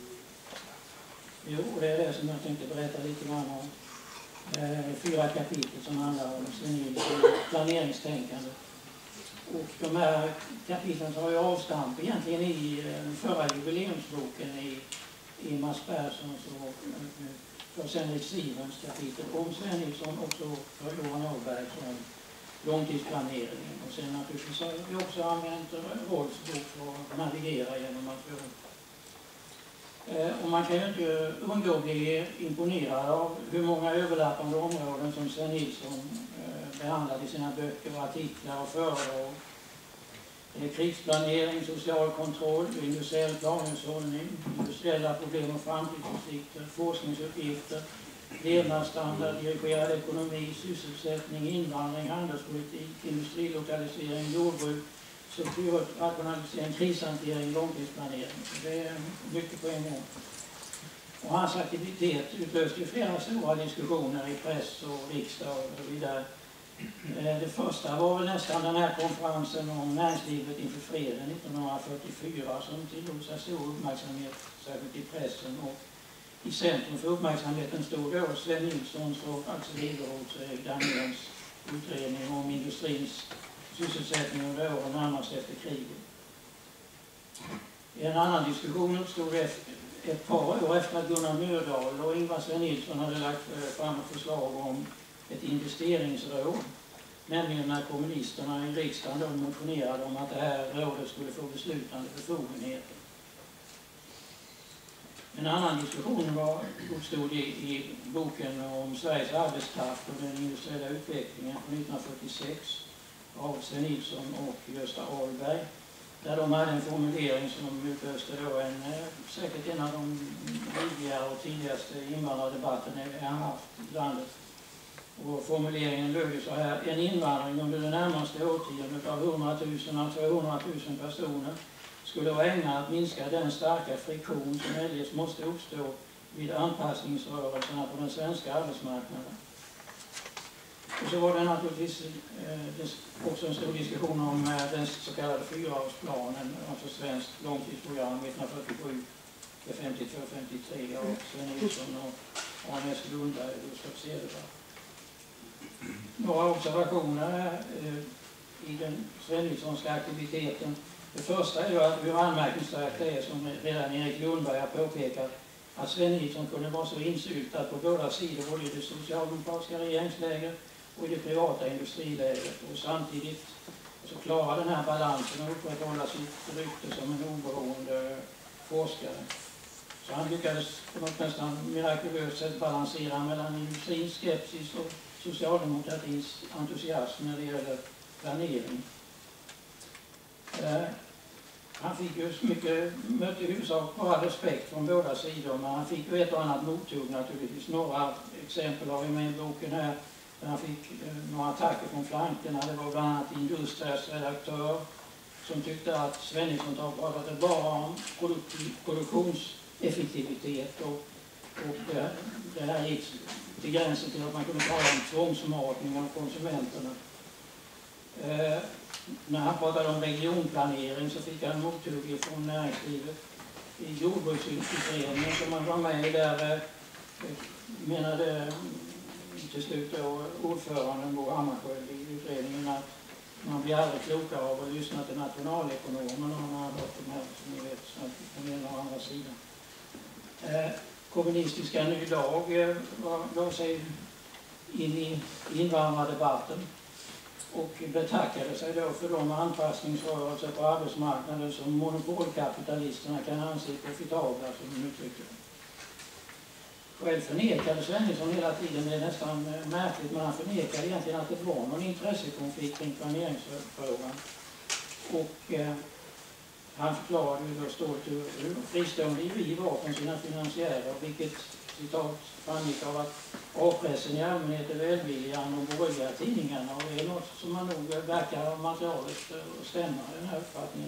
Jo, det är det som jag tänkte berätta lite grann om. Eh, fyra kapitel som handlar om Sven Nilsson och planeringstänkande. Och de här kapitlen har ju avstamp egentligen i den förra jubileumsboken i, i Mats Perssons och för Henrik Sivrens kapitel om Sven Nilsson och så för Johan Ahlberg om långtidsplaneringen. Och sen naturligtvis har vi också använt Rolfs bok för att navigera genom material. Och man kan ju inte undgå att bli imponerad av hur många överlappande områden som Sven Nilsson behandlade i sina böcker, artiklar och föredrag. Krigsplanering, social kontroll, industriell planhushållning, industriella problem och framtidsutsikter, forskningsuppgifter, levnadsstandard, dirigerad ekonomi, sysselsättning, invandring, handelspolitik, industrilokalisering, jordbruk, strukturrationalisering, krishantering, långtidsplanering. Det är mycket på en gång. Och hans aktivitet utlöste ju flera stora diskussioner i press och riksdag och vidare. Det första var väl nästan den här konferensen om näringslivet inför freden nittonhundrafyrtiofyra som tillog sig stor uppmärksamhet, särskilt i pressen. Och i centrum för uppmärksamheten stod då Sven Nilssons och Axel Iveroths och Erik Daniels utredning om industrins sysselsättning under åren närmast efter kriget. En annan diskussion uppstod ett par år efter att Gunnar Myrdal och Ingvar Sven Nilsson hade lagt fram ett förslag om ett investeringsråd. Nämligen när kommunisterna i riksdagen då motionerade om att det här rådet skulle få beslutande befogenheter. En annan diskussion var, uppstod i, i boken om Sveriges arbetskraft och den industriella utvecklingen från nittonhundrafyrtiosex av Sven Nilsson och Gösta Ahlberg. Där de hade en formulering som utlöste då en, säkert en av de tidigare och tidigaste invandrardebatterna vi har haft i landet. Och formuleringen löd så här: en invandring under det närmaste årtiondet av hundratusen till tvåhundratusen personer skulle vara ägnad att minska den starka friktion som eljest måste uppstå vid anpassningsrörelserna på den svenska arbetsmarknaden. Och så var det naturligtvis eh, också en stor diskussion om eh, den så kallade fyraårsplanen, alltså svenskt långtidsprogram nittonhundrafyrtiosju till femtiotvå femtiotre av Sven Nilsson och Arne S. Lundberg och Gustav Cederberg. Några observationer eh, i den Sven Nilssonska aktiviteten. Det första är ju att hur anmärkningsvärt det är, som redan Erik Lundberg har påpekat, att Sven Nilsson kunde vara så insyltad på båda sidor, både i det socialdemokratiska regeringsläget och i det privata industriläget, och samtidigt så klara den här balansen och upprätthålla sitt rykte som en oberoende forskare. Så han lyckades på något nästan mirakulöst sätt balansera mellan industrins skepsis och han fick ju mycket, mötte i huvudsak bara respekt från båda sidor, men han fick ju ett och annat mothugg naturligtvis. Några exempel har vi med i boken här, där han fick eh, några attacker från flankerna. Det var bland annat Industrias redaktör som tyckte att Sveningsson pratade bara om produktionseffektivitet och, och det, det här gick till gränsen till att man kunde tala om tvångsmatning av konsumenterna. Eh, när han pratade om regionplanering så fick han mothugg från näringslivet. I jordbruksutredningen som man var med i där eh, menade till slut då ordföranden Bo Hammarskjöld i utredningen att man blir aldrig klokare av att lyssna till nationalekonomerna när man har hört de här, som ni vet, från ena och andra sidan. Eh, kommunistiska Ny Dag eh, gav sig in i invandrardebatten och betackade sig då för de anpassningsrörelser på arbetsmarknaden som monopolkapitalisterna kan anse profitabla, som de uttryckte det. Själv förnekade Sveningsson hela tiden, det är nästan märkligt, men han förnekade egentligen att det var någon intressekonflikt kring planeringsfrågan. Och eh, han förklarade ju då stolt hur, hur fristående vi var från sina finansiärer, vilket citat framgick av att A-pressen i allmänhet är välvilliga än de borgerliga tidningarna, och det är något som man nog verkar av materialet stämma, den här uppfattningen.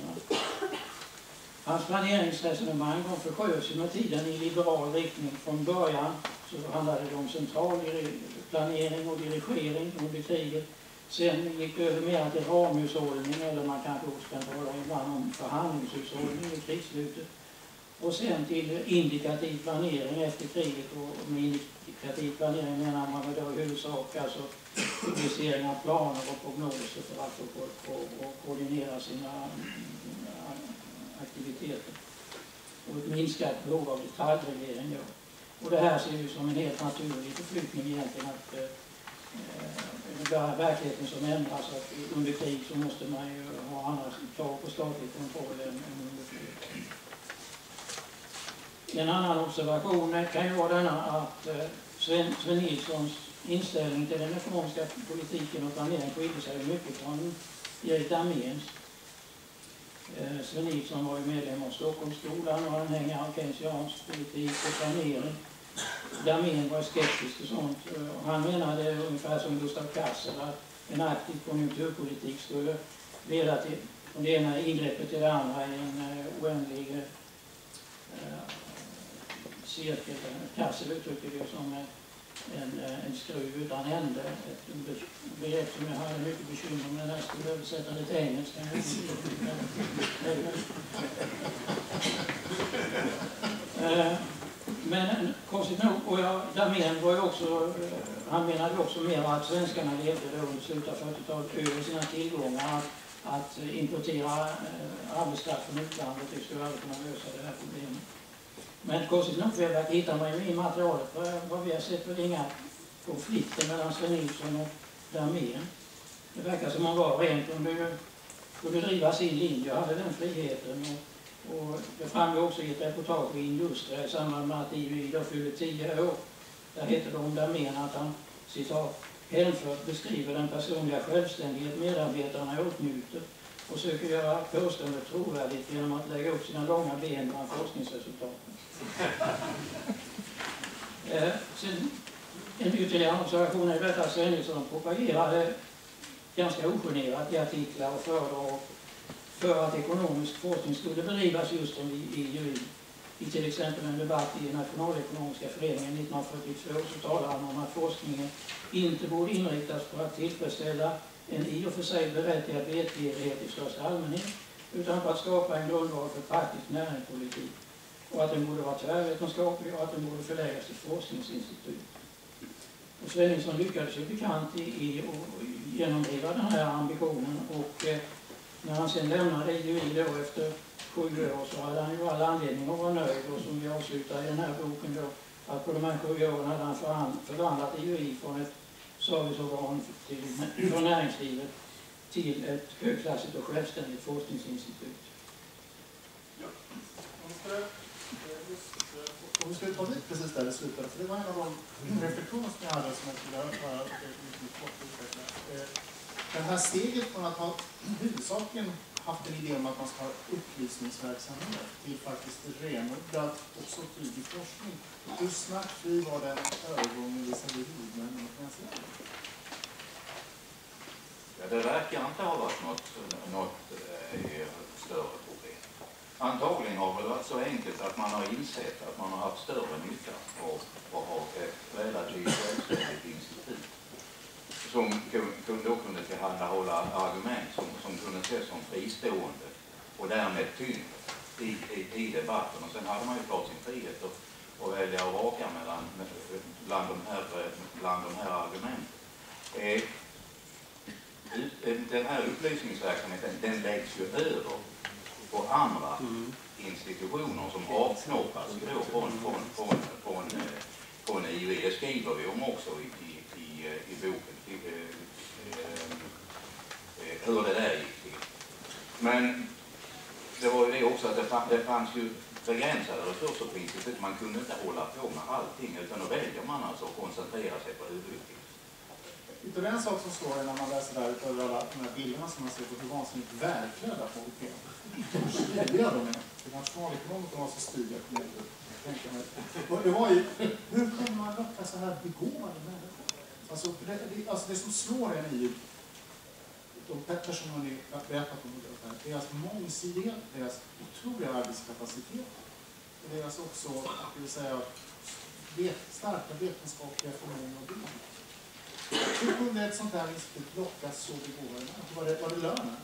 Hans planeringsresonemang försköts med tiden i liberal riktning. Från början så handlade det om central planering och dirigering under kriget. Sen gick det över mer till ramhushållning, eller man kanske också kan tala ibland om förhandlingshushållning i krigsslutet. Och sen till indikativ planering efter kriget, och med indikativ planering menar man då i huvudsak alltså publicering av planer och prognoser för att få och koordinera sina aktiviteter. Och ett minskat behov av detaljreglering då. Och det här ser ju som en helt naturlig förflyttning egentligen, att eh, det är verkligheten som ändras, att under krig så måste man ju ha andra krav på statlig kontroll än under krig. En annan observation kan ju vara denna att eh, Sven, Sven Nilssons inställning till den ekonomiska politiken och planeringen skiljer sig mycket från Erik Dahméns. Eh, Sven Nilsson var ju medlem av Stockholmsskolan och anhängare av keynesiansk politik och planering. Dahmén var skeptisk och sånt. Och han menade ungefär som Gustav Cassel att en aktiv konjunkturpolitik skulle leda till från det ena ingreppet till det andra i en uh, oändlig uh, cirkel. Cassel uttryckte det som uh, en, uh, en skruv utan ände. Ett begrepp som jag hade mycket bekymmer med när jag skulle översätta det till engelska. uh, Men konstigt nog, och jag, Dahmén var ju också, han menade också mer att svenskarna levde då under slutet av fyrtiotalet över sina tillgångar. Att, att importera eh, arbetskraft från utlandet, det skulle aldrig kunna lösa det här problemet. Men konstigt nog hittar man ju i materialet, för vad vi har sett väl inga konflikter mellan Sven Nilsson och Dahmén. Det verkar som om var och en kunde, kunde driva sin linje och hade den friheten. Och, Och det framgår också i ett reportage i Industria i samband med att I U I då fyllde tio år. Där heter det om Dahmén att han, citat, hänfört beskriver den personliga självständighet medarbetarna åtnjuter och söker göra påståendet trovärdigt genom att lägga upp sina långa ben bland forskningsresultaten. eh, sen, en ytterligare observation är detta att Sven Nilsson propagerade ganska ogenerat i artiklar och föredrag för att ekonomisk forskning skulle bedrivas just som i I U I. I till exempel en debatt i Nationalekonomiska föreningen nittonhundrafyrtiotvå så talar han om att forskningen inte borde inriktas på att tillfredsställa en i och för sig berättigad vetgirighet i största allmänhet, utan på att skapa en grundval för praktisk näringspolitik, och att den borde vara tvärvetenskaplig och att den borde förläggas till forskningsinstitut. Och Sven Nilsson lyckades ju bekant i, i att genomdriva den här ambitionen, och eh, när han sen lämnade I U I då efter sju år så hade han ju all anledning att vara nöjd, och som vi avslutar i den här boken då, att på de här sju åren hade han förvandlat I U I från ett serviceorgan till, från näringslivet till ett högklassigt och självständigt forskningsinstitut. Ja. Om vi ska ta vid precis där i slutet, för det var en av de reflektioner som jag hade som jag skulle höra lite kort utveckla. Det här steget från att ha huvudsakligen haft en idé om att man ska ha upplysningsverksamhet till faktiskt renodlad och så tydlig forskning. Hur smärtfri var den övergången visavi huvudmännen och finansieringen? Ja, det verkar inte ha varit något, något eh, större problem. Antagligen har det varit så enkelt att man har insett att man har haft större nytta av att ha ett relativt självständigt institut som kunde, då kunde tillhandahålla argument som, som kunde ses som fristående och därmed tyngd i, i, i debatten. Och sen hade man ju klart sin frihet att, att välja och vaka mellan, bland, de här, bland de här argumenten. Eh, Den här upplysningsverksamheten, den läggs ju över på andra mm. institutioner som avknoppas då från, från, från, från, från I V. Det skriver vi om också i, i, i, i boken, i, eh, hur det där gick till. Men det var ju det också att det fanns, det fanns ju begränsade resurser på institutet. Man kunde inte hålla på med allting, utan då väljer man alltså att koncentrera sig på huvuduppgiften. Det är en sak som står när man läser där utöver alla de här bilderna som man ser på hur vansinnigt välklädda folk är. Hur stiga de är. Det nationalekonomer var så stiga på mig. Det var ju, hur kommer man locka så här begåvade människor? Alltså det, det, alltså det som slår en i de personer ni berättat om det, deras mångsidighet, deras otroliga arbetskapacitet och deras också, det vill säga, vet, starka vetenskapliga förmågor och bild. Hur kunde ett sånt här institut lockas så begåvade? Var det, var det lönen?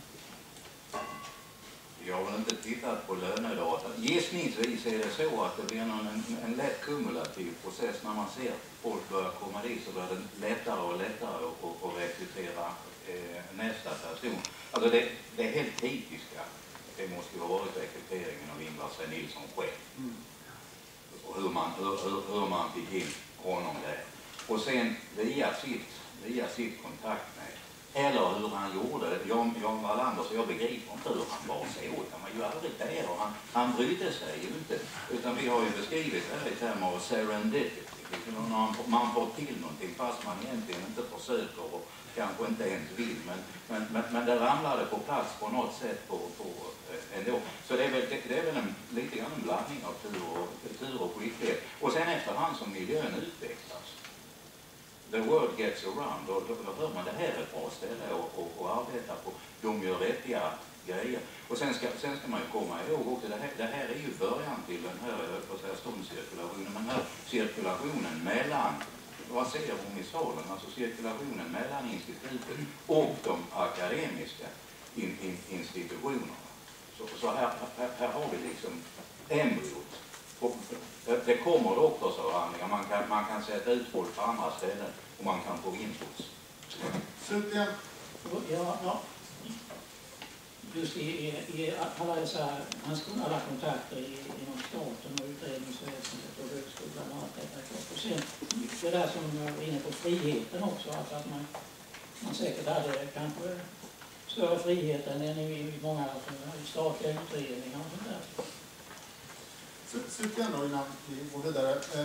Jag har väl inte tittat på lönedata. Gissningsvis är det så att det blir någon, en, en lätt kumulativ process. När man ser folk börja komma dit så blir det lättare och lättare att, att rekrytera eh, nästa person. Alltså det, det är helt typiska. Det måste ju ha varit rekryteringen av Ingvar Sven Nilsson själv. Mm. Och hur man, hur, hur, hur man fick in honom där. Och sen via sitt, via sitt kontaktnät. Eller hur han gjorde det. Jan, Jan Wallander, så jag begriper inte hur han var sig åt. Han var ju aldrig där och han, han brydde sig ju inte. Utan vi har ju beskrivit det här i termer av serendipity. Man, man får till någonting fast man egentligen inte försöker och kanske inte ens vill. Men, men, men, men det ramlade på plats på något sätt på, på, ändå. Så det är väl, det, det är väl en, lite grann en blandning av tur och, tur och skicklighet. Och sen efterhand som miljön utvecklas. The world gets around, och då, då hör man det här är ett bra ställe att arbeta på. De gör vettiga grejer. Och sen ska, sen ska man ju komma ihåg också, det här, det här är ju början till den här, jag säga, ståndcirkulationen, men den här cirkulationen mellan, vad säger hon i salen, alltså cirkulationen mellan institutet och de akademiska in, in, institutionerna. Så, så här, här, här har vi liksom embryot. Det kommer doktorsavhandlingar, man kan, man kan sätta ut folk på andra ställen och man kan få inputs. Slutligen. Ja, ja. Just i, i, i alla dessa, hans alla kontakter i, inom staten och utredningsväsendet och högskolan och allt detta. Och sen det där som jag var inne på, friheten också, alltså att man, man säkert hade kanske större frihet än i, i många alltså, statliga utredningar och sånt där. Slutligen då, innan vi går vidare. Eh,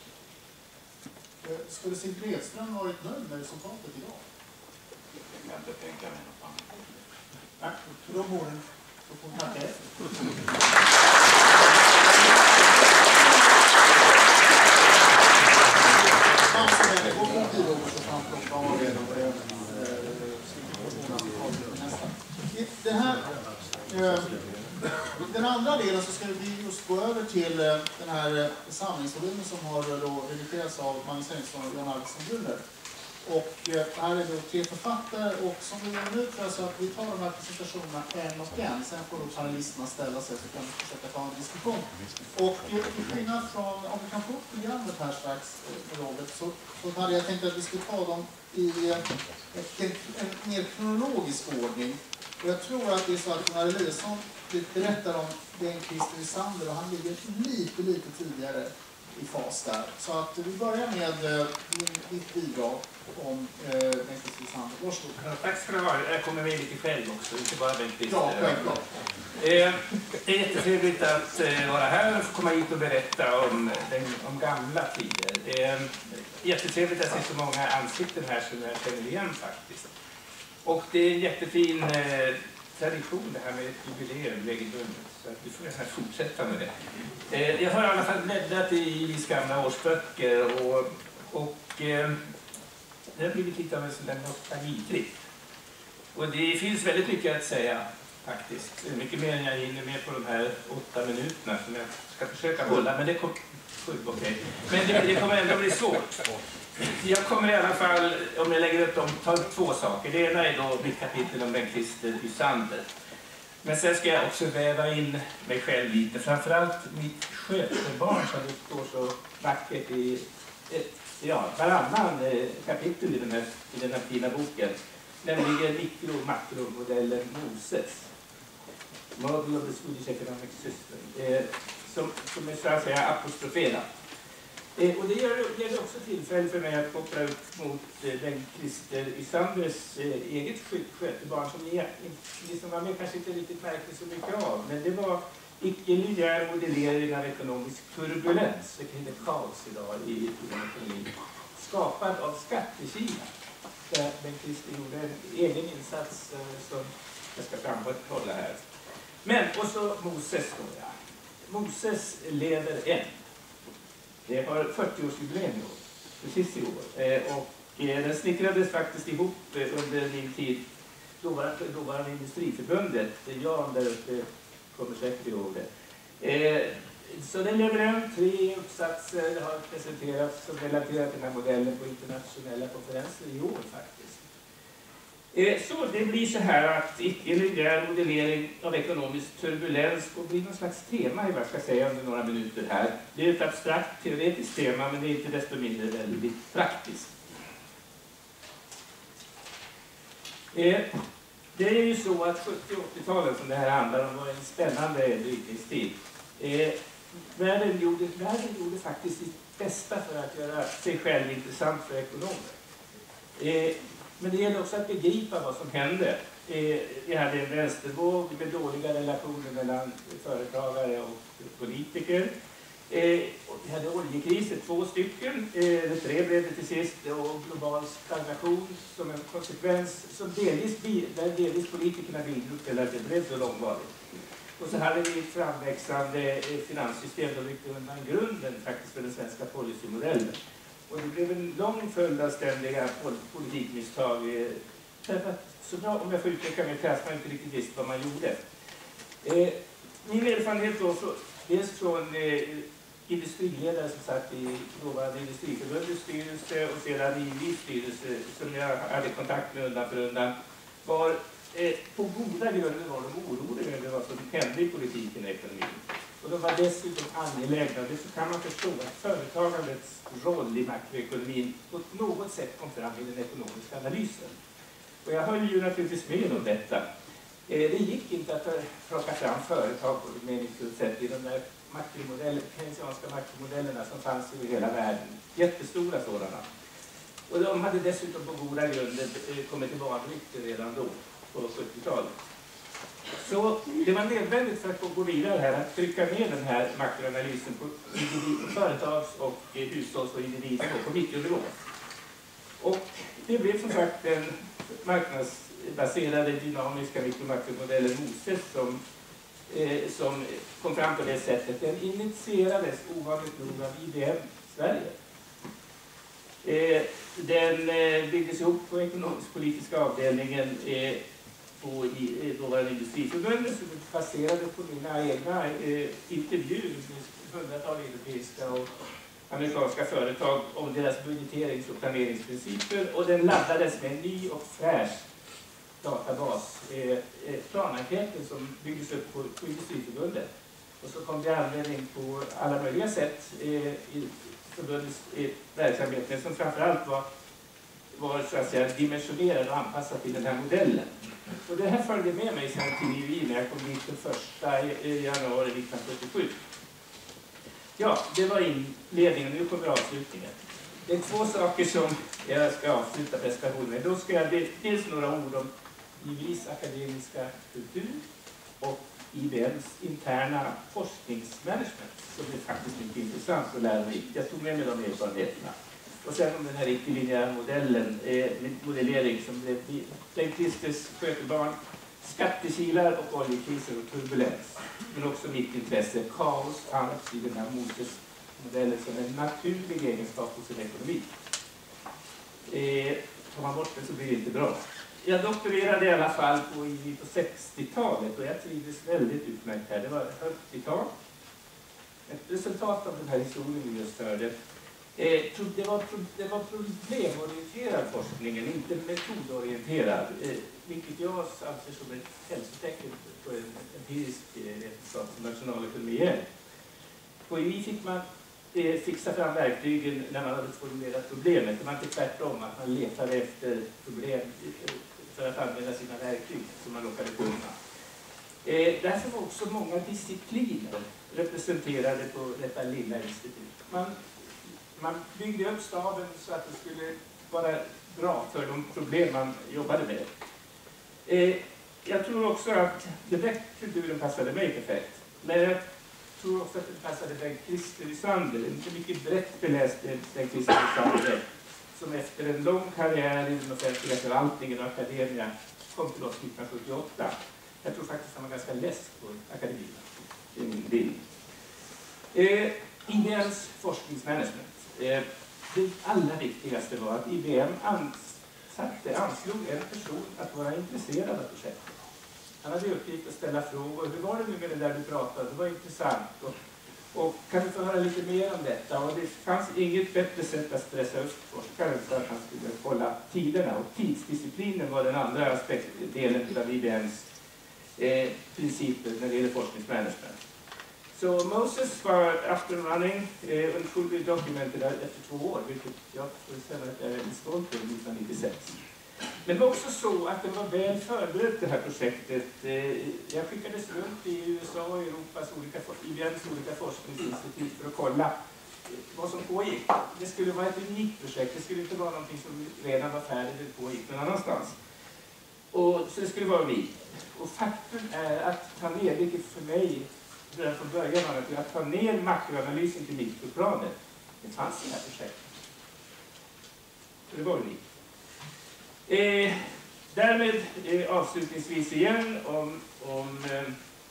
skulle Sigrid Bredström varit nöjd med resultatet idag? Jag kan inte tänka mig något annat. Nej, för de orden så får vi tacka er. Den här Den andra delen så ska vi just gå över till den här samlingsvolymen som har då redigerats av Magnus Henriksson och Jan Arvidsson Gruller. Och här är då tre författare, och som vi gör nu tror jag så att vi tar de här presentationerna en och en. Sen får då panelisterna ställa sig så kan vi försöka ta en diskussion. Och till skillnad från, om vi kan få upp programmet här strax med Robert, så, så hade jag tänkt att vi skulle ta dem i en, en mer kronologisk ordning. Och jag tror att det är så att Gunnar Eliasson berättar om Bengt-Christer Wiesander och han ligger lite, lite tidigare i fas där. Så att vi börjar med din, ditt bidrag om eh, Bengt-Christer Wiesander. Varsågod. Ja, tack ska du ha. Jag kommer med lite själv också, inte bara Bengt-Christer. Ja, självklart. Eh, det är jättetrevligt att eh, vara här och komma hit och berätta om, den, om gamla tider. Eh, jättetrevligt att se så många ansikten här som jag känner igen faktiskt. Och det är en jättefin eh, tradition det här med ett jubileum regelbundet, så att vi får gärna fortsätta med det. Eh, jag har i alla fall bläddrat i Vis gamla årsböcker och, och eh, det har blivit lite av en sån där nostalgitripp. Och det finns väldigt mycket att säga faktiskt. Mycket mer än jag hinner med på de här åtta minuterna som jag ska försöka hålla, men det, kom, okay. men det, det kommer ändå bli svårt. Jag kommer i alla fall, om jag lägger upp dem, ta upp två saker. Det ena är då mitt kapitel om Bengt Christer Ysander. Men sen ska jag också väva in mig själv lite. Framförallt mitt skötebarn som det står så vackert i ett, ja, varannan kapitel i den här, i den här fina boken. Nämligen mikro- och makromodellen Moses. Model of the Swedish Economic System. Eh, som, som är så att säga apostroferad. Eh, och det gör, ger det också tillfälle för mig att koppla upp mot eh, Bengt Christer Ysanders eh, eget skötebarn som ni, ni som var med kanske inte riktigt märkte så mycket av. Men det var icke-linjär modellering av ekonomisk turbulens. Det heter kaos idag i, i den ekonomin. Skapad av Skattekina. Där Bengt Christer gjorde en egen insats eh, som jag ska framhålla här. Men, och så Moses då, ja. Moses lever än. Det har fyrtioårsjubileum i år, precis i år. Eh, och eh, den snickrades faktiskt ihop eh, under min tid, dåvarande, dåvarande Industriförbundet. Jan där uppe kommer säkert ihåg det. Eh, så den lever än, tre uppsatser har presenterats som relaterar till den här modellen på internationella konferenser i år faktiskt. Så det blir så här att icke-linjär modellering av ekonomisk turbulens och blir någon slags tema i vad jag ska säga under några minuter här. Det är ett abstrakt teoretiskt tema, men det är inte desto mindre väldigt praktiskt. Det är ju så att sjuttio- och åttio-talet som det här handlar om var en spännande brytningstid. Världen gjorde, världen gjorde faktiskt sitt bästa för att göra sig själv intressant för ekonomer. Men det gäller också att begripa vad som hände. Vi hade en vänstervåg med dåliga relationer mellan företagare och politiker. Vi hade oljekriser, två stycken, tre blev det till sist, och global stagnation som en konsekvens som delvis, där delvis politikerna bidrog till att det blev så långvarigt. Och så hade vi ett framväxande finanssystem som ryckte undan grunden faktiskt för den svenska policymodellen. Och det blev en lång följd av ständiga politikmisstag. Därför att, så bra, om jag får uttrycka mig krasst, man inte riktigt visste vad man gjorde. Eh, min erfarenhet då, så, dels från eh, industriledare som satt i dåvarande Industriförbundets styrelse och sedan i min styrelse som jag hade kontakt med undan för undan, var eh, på goda grunder var de oroliga över vad som hände i politiken och ekonomin. Och de var dessutom angelägna, och det så kan man förstå att företagandets roll i makroekonomin på något sätt kom fram i den ekonomiska analysen. Och jag höll ju naturligtvis med om detta. Eh, det gick inte att plocka fram företag på ett meningsfullt sätt i de där makromodell, keynesianska makromodellerna som fanns över hela världen. Jättestora sådana. Och de hade dessutom på goda grunder kommit till vanrykte redan då, på sjuttiotalet. Så det var nödvändigt för att få gå vidare här att trycka ner den här makroanalysen på, individ, på företags- och hushålls- och individ- och på mikronivå. Och det blev som sagt den marknadsbaserade dynamiska mikromakromodellen Moses som, eh, som kom fram på det sättet. Den initierades ovanligt nog av I B M Sverige. Eh, den eh, byggdes ihop på ekonomisk-politiska avdelningen eh, på i dåvarande Industriförbundet, som baserade på mina egna eh, intervjuer med hundratal europeiska och amerikanska företag om deras budgeterings- och planeringsprinciper, och den laddades med en ny och fräsch databas, eh, eh, planenkäten som byggdes upp på, på Industriförbundet. Och så kom det användning på alla möjliga sätt eh, i förbundets eh, verksamhet, men som framförallt var, var så att säga, dimensionerad och anpassad till den här modellen. Och det här följde med mig sen till I U I när jag kom dit den första januari nittonhundrasjuttiosju. Ja, det var inledningen. Nu kommer avslutningen. Det är två saker som jag ska avsluta presentationen med. Då ska jag dels några ord om I U I:s akademiska kultur och I B M:s interna forskningsmanagement, som är faktiskt mycket intressant och lärorikt. Jag tog med mig de erfarenheterna. Och sen om den här icke-linjära modellen, eh, modellering som blev Bengt Christers skötebarn, Skattekilar och oljekriser och turbulens, men också mitt intresse, kaos, används i den här Moses-modellen som en naturlig egenskap hos en ekonomi. Eh, tar man bort det så blir det inte bra. Jag doktorerade i alla fall på, i, på sextiotalet och jag trivdes väldigt utmärkt här. Det var fyrtiotal. Ett resultat av den här historien vi just hörde. Eh, det, var, det var problemorienterad forskningen, inte metodorienterad. Eh, vilket jag anser som ett hälsotecken på en empirisk vetenskap som nationalekonomi är. På I fick man eh, fixa fram verktygen när man hade formulerat problemet. Det var inte tvärtom att man letade efter problem för att använda sina verktyg som man råkade kunna. Eh, därför var också många discipliner representerade på detta lilla institut. Man, man byggde upp staden så att det skulle vara bra för de problem man jobbade med. Eh, jag tror också att den där kulturen passade mig perfekt. Men jag tror också att den passade Bengt-Christer Ysander, en mycket brett beläst Bengt-Christer Ysander, som efter en lång karriär i den offentliga förvaltningen och akademia kom till oss nittonhundrasjuttioåtta. Jag tror faktiskt att han var ganska less på akademin. Det är min bild. Eh, I B M:s forskningsmanagement. Eh, det allra viktigaste var att I B M ansatte, anslog en person att vara intresserad av projektet. Han hade uppgift att ställa frågor. Hur var det nu med det där du pratade? Det var intressant. Och, och kan du få höra lite mer om detta? Och det fanns inget bättre sätt att stressa upp forskaren för att han skulle hålla tiderna. Och tidsdisciplinen var den andra aspekt, delen av I B M:s eh, principer när det gäller forskningsmanagement. Så Moses var after running eh, and fully documented efter två år, vilket jag får säga att jag är väldigt stolt över nittonhundranittiosex. Men det var också så att det var väl förberett det här projektet. Eh, jag skickades runt i U S A och Europas olika, I B M:s olika forskningsinstitut för att kolla eh, vad som pågick. Det skulle vara ett unikt projekt, det skulle inte vara någonting som redan var färdigt och pågick någon annanstans. Och, så det skulle vara unikt. Och faktum är att ta ner, vilket för mig redan från början var att jag tar ner makroanalysen till mikroplanet. Det fanns i det här projektet. Så det var unikt. Eh, därmed eh, avslutningsvis igen om, om eh,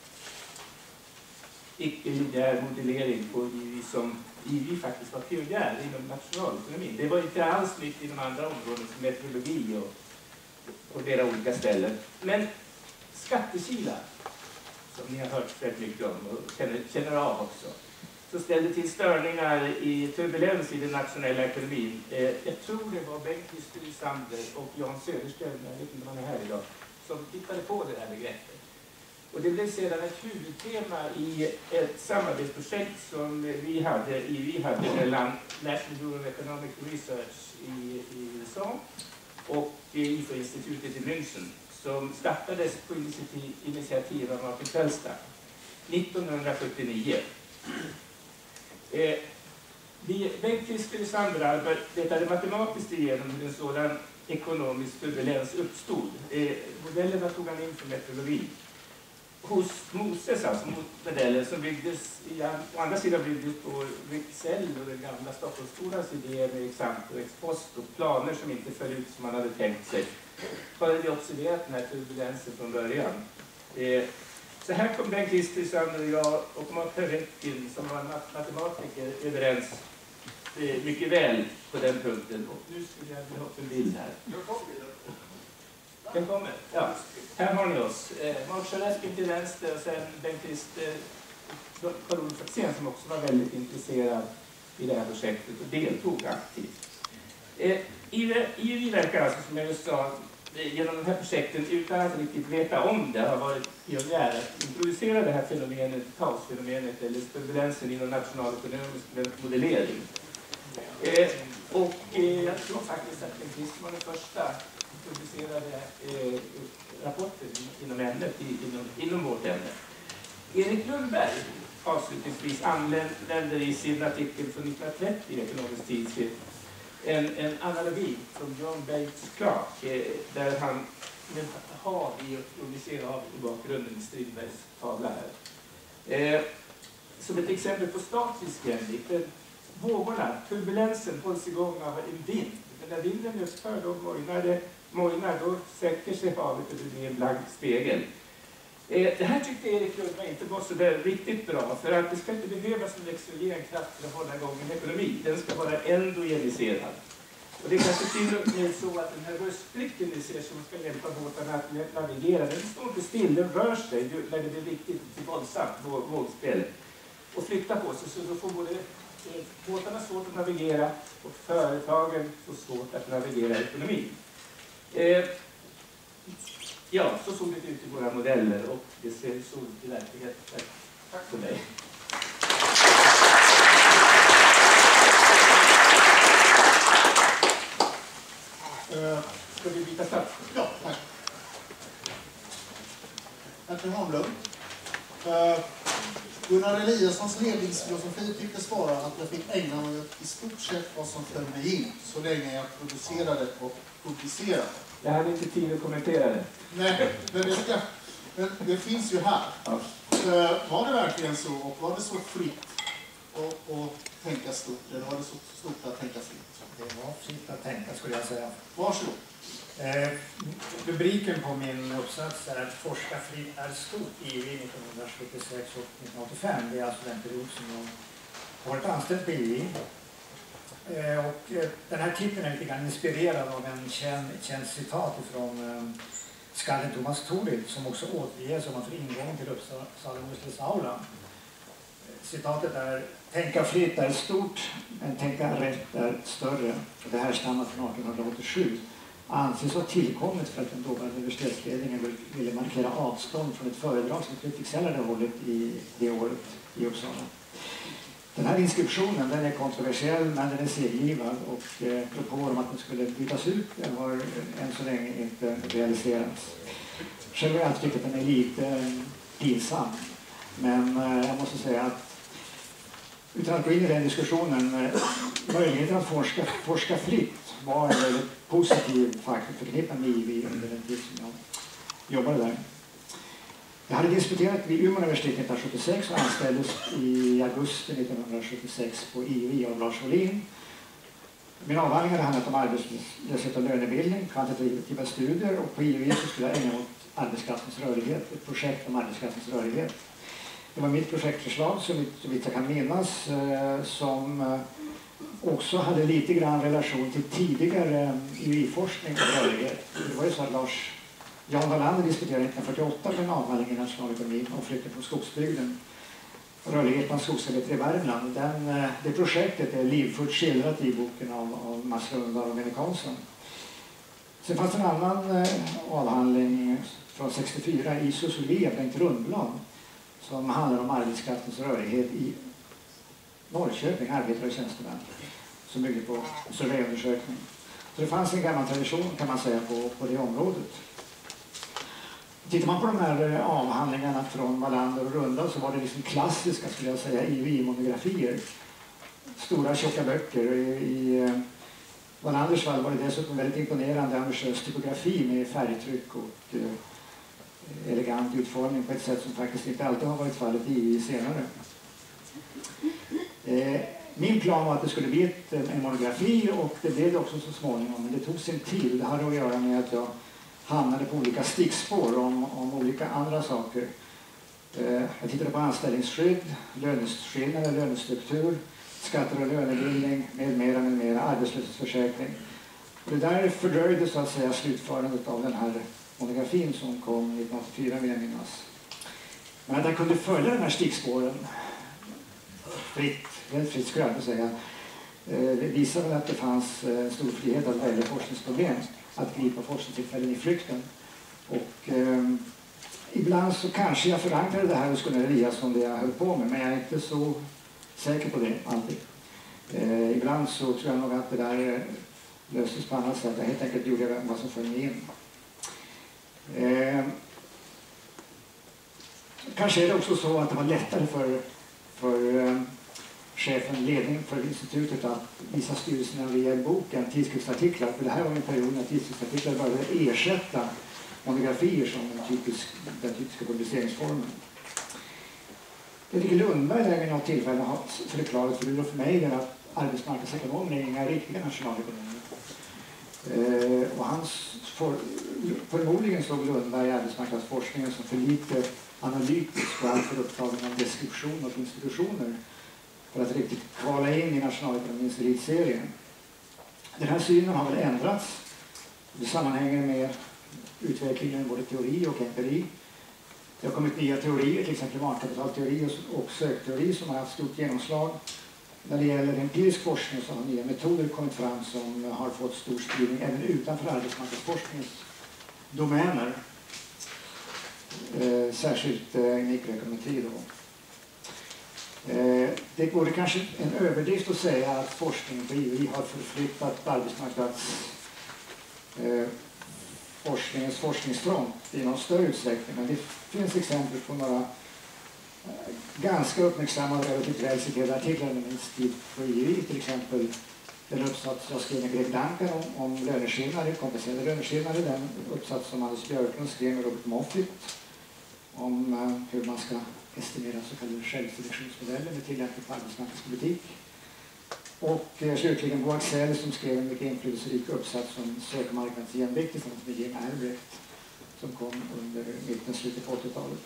icke-linjär modellering på I V som I V faktiskt var pionjär inom nationalekonomin. Det var inte alls nytt inom andra områden som meteorologi och på flera olika ställen. Men skattekilar, som ni har hört väldigt mycket om och känner, känner av också, så ställde till störningar i turbulens i den nationella ekonomin. Eh, jag tror det var Bengt-Christer Ysander och Jan Söderström, jag vet inte om han är här idag, som tittade på det här begreppet. Och det blev sedan ett huvudtema i ett samarbetsprojekt som vi hade, i, vi hade mellan National Bureau of Economic Research i, i U S A och I F O-institutet i München, som startades på initiativ, initiativ av Martin Felstak nittonhundrasjuttionio. Eh, Bengt-Christer Ysander arbetade matematiskt igenom hur en sådan ekonomisk turbulens uppstod. Eh, modellerna tog han in från meteorologi. Hos Moses, alltså modellen som byggdes, i, å andra sidan byggdes på Wicksell och den gamla Stockholmsskolans idéer med examt och expost och planer som inte föll ut som man hade tänkt sig. Hade vi observerat den här turbulensen från början. Eh, så här kom Bengt-Christer Ysander och jag och Martin Reckin, som var matematiker, överens eh, mycket väl på den punkten. Och nu skulle jag vilja ha en bild här. Den kommer. Ja. Här har ni oss. Eh, Martin Reckin till vänster och sen Bengt-Christer Karl-Olof Faxén som också var väldigt intresserad i det här projektet och deltog aktivt. Eh, I V verkar alltså, som jag just sa, genom de här projekten utan att riktigt veta om det har varit pionjär att introducera det här fenomenet, kaosfenomenet eller turbulensen inom nationalekonomisk modellering. Eh, och eh, jag tror faktiskt att Bengt-Christer var den första publicerade eh, rapporten inom ämnet, inom, inom vårt ämne. Erik Lundberg avslutningsvis använder i sin artikel från nittonhundratrettio i Ekonomisk tidskrift En, en analogi från John Bates Clark eh, där han med hav i och vi ser hav i bakgrunden i Strindbergs tavla här. Eh, som ett exempel på statisk jämvikt. Vågorna, turbulensen hålls igång av en vind. Men när vinden upphör då mojnar det mojnar, då sätter sig havet och det blir en blank spegel. Eh, det här tyckte Erik Lundberg inte var så där riktigt bra, för att det ska inte behövas en exogen kraft för att hålla igång en ekonomi. Den ska vara endogeniserad. Och det är kanske till och med så att den här röstblicken ni ser som ska hjälpa båtarna att navigera, den står inte still, den rör sig när det blir riktigt våldsamt vågspel och flyttar på sig, så då får både båtarna svårt att navigera och företagen får svårt att navigera ekonomin. Eh, ja, så såg det ut i våra modeller och det ser så ut i verkligheten. Tack för mig. Uh, Ska vi byta plats? ja, tack. Bertil Holmlund. Uh, Gunnar Eliassons ledningsfilosofi tycktes vara att jag fick ägna mig åt i stort sett vad som föll mig in, så länge jag producerade och publicerade. Jag hade inte tid att kommentera det. Nej, men det, ska, men det finns ju här. Ja. Uh, var det verkligen så, och var det så fritt att tänka stort, eller var det så stort att tänka fritt? Det var fritt att tänka, skulle jag säga. Varsågod. Eh, rubriken på min uppsats är att forska fritt är stort i nittonhundrasjuttiosex och nittonhundraåttiofem. Det är alltså den period som jag har varit anställd på I V I. Eh, och eh, den här titeln är lite grann inspirerad av en känd, känd citat från eh, skalden Thomas Thorild, som också återges om för ingången till Uppsala universitetsaula. Citatet är: tänka fritt är stort, men tänka rätt är större. Det här stammar från artonhundraåttiosju. Anses ha tillkommit för att den dåvarande universitetsledningen ville markera avstånd från ett föredrag som Fredrik Seller hade hållit i det året i Uppsala. Den här inskriptionen, den är kontroversiell, men den är seglivad, och eh, propåer om att den skulle bytas ut den har än så länge inte realiserats. Själv har jag alltid tyckt att den är lite pinsam, men eh, jag måste säga att utan att gå in i den diskussionen, möjligheten att forska, forska fritt var en väldigt positiv faktor förknippad med I V I under den tid som jag jobbade där. Jag hade disputerat vid Umeå universitet nittonhundrasjuttiosex och anställdes i augusti nittonhundrasjuttiosex på I V I av Lars Wåhlin. Min avhandling hade handlat om arbetslöshet och lönebildning, kvantitativa studier, och på I V I så skulle jag ägna mig åt arbetskraftens rörlighet, ett projekt om arbetskraftens rörlighet. Det var mitt projektförslag, som jag kan minnas, som också hade lite grann relation till tidigare I V I-forskning och rörlighet. Det var ju så att Lars Jan Wallander disputerade nittonhundrafyrtioåtta med en avhandling i nationalekonomi om flytten från skogsbygden. Rörlighet bland skogsarbetare i Värmland. Den, det projektet är livfullt skildrat i boken av, av Mats Lundahl och Benny Karlsson. Sen fanns en annan avhandling från sextiofyra i sociologi av Bengt Rundblad, som handlar om arbetskraftens rörlighet i Norrköping, arbetare och tjänstemän, som bygger på surveyundersökning. Så det fanns en gammal tradition, kan man säga, på, på det området. Tittar man på de här avhandlingarna från Wallander och Rundblad, så var det liksom klassiska, skulle jag säga, I V I-monografier. Stora tjocka böcker. I, i Wallanders fall var det dessutom väldigt imponerande ambitiös typografi med färgtryck och eh, elegant utformning på ett sätt som faktiskt inte alltid har varit fallet i I V I senare. Eh, min plan var att det skulle bli ett, en monografi, och det blev det också så småningom, men det tog sin tid. Det hade att göra med att jag hamnade på olika stickspår om, om olika andra saker. Eh, jag tittade på anställningsskydd, löneskillnader, lönestruktur, skatter och lönebildning, med mera, med mera, arbetslöshetsförsäkring. Och det där fördröjde så att säga slutförandet av den här monografin som kom nittonhundraåttiofyra, vill jag minnas. Men att jag kunde följa de här stickspåren fritt, helt fritt skulle jag säga, eh, det visar väl att det fanns eh, stor frihet att välja forskningsproblem, att gripa forskningstillfällen i flykten. Och eh, ibland så kanske jag förankrade det här hos Gunnar Eliasson, det jag höll på med, men jag är inte så säker på det alltid. Eh, ibland så tror jag nog att det där löstes på annat sätt. Jag helt enkelt gjorde vad som föll mig in. Eh, kanske är det också så att det var lättare för, för eh, chefen, ledning för institutet att visa styrelserna via en bok än tidskriftsartiklar. För det här var en period när tidskriftsartiklar började ersätta monografier som den, typisk, den typiska publiceringsformen. Erik Lundberg där vid något tillfälle har förklarat för, för mig att arbetsmarknadsekonomer är inga riktiga nationalekonomer. Eh, och hans for, förmodligen såg Lundberg arbetsmarknadsforskningen som för lite analytisk och alltför upptagen av deskription och institutioner för att riktigt kvala in i nationalekonomins elitserie. Den här synen har väl ändrats. Det sammanhänger med utvecklingen både teori och empiri. Det har kommit nya teorier, till exempel humankapitalteori och sökteori, som har haft stort genomslag. När det gäller empirisk forskning så har nya metoder kommit fram som har fått stor spridning även utanför arbetsmarknadsforskningens domäner. Eh, särskilt eh, mikroekonometri då. Eh, det vore kanske en överdrift att säga att forskningen på I U I har förflyttat arbetsmarknads eh, forskningens forskningsfront i någon större utsträckning, men det finns exempel på några eh, ganska uppmärksammade och relativt väl citerade artiklar med min tid på I U I, till exempel den uppsats jag skrev med Greg Duncan om, om löneskillnader, kompenserade löneskillnader, den uppsats som Anders Björklund skrev med Robert Moffitt om eh, hur man ska estimera så kallade självselektionsmodeller med tillämpning på arbetsmarknadspolitik. Och eh, slutligen Bo Axel som skrev en mycket inflytelserik uppsats om sökmarknadsjämvikt tillsammans med Jim Albrecht som kom under mitten slutet på åttiotalet.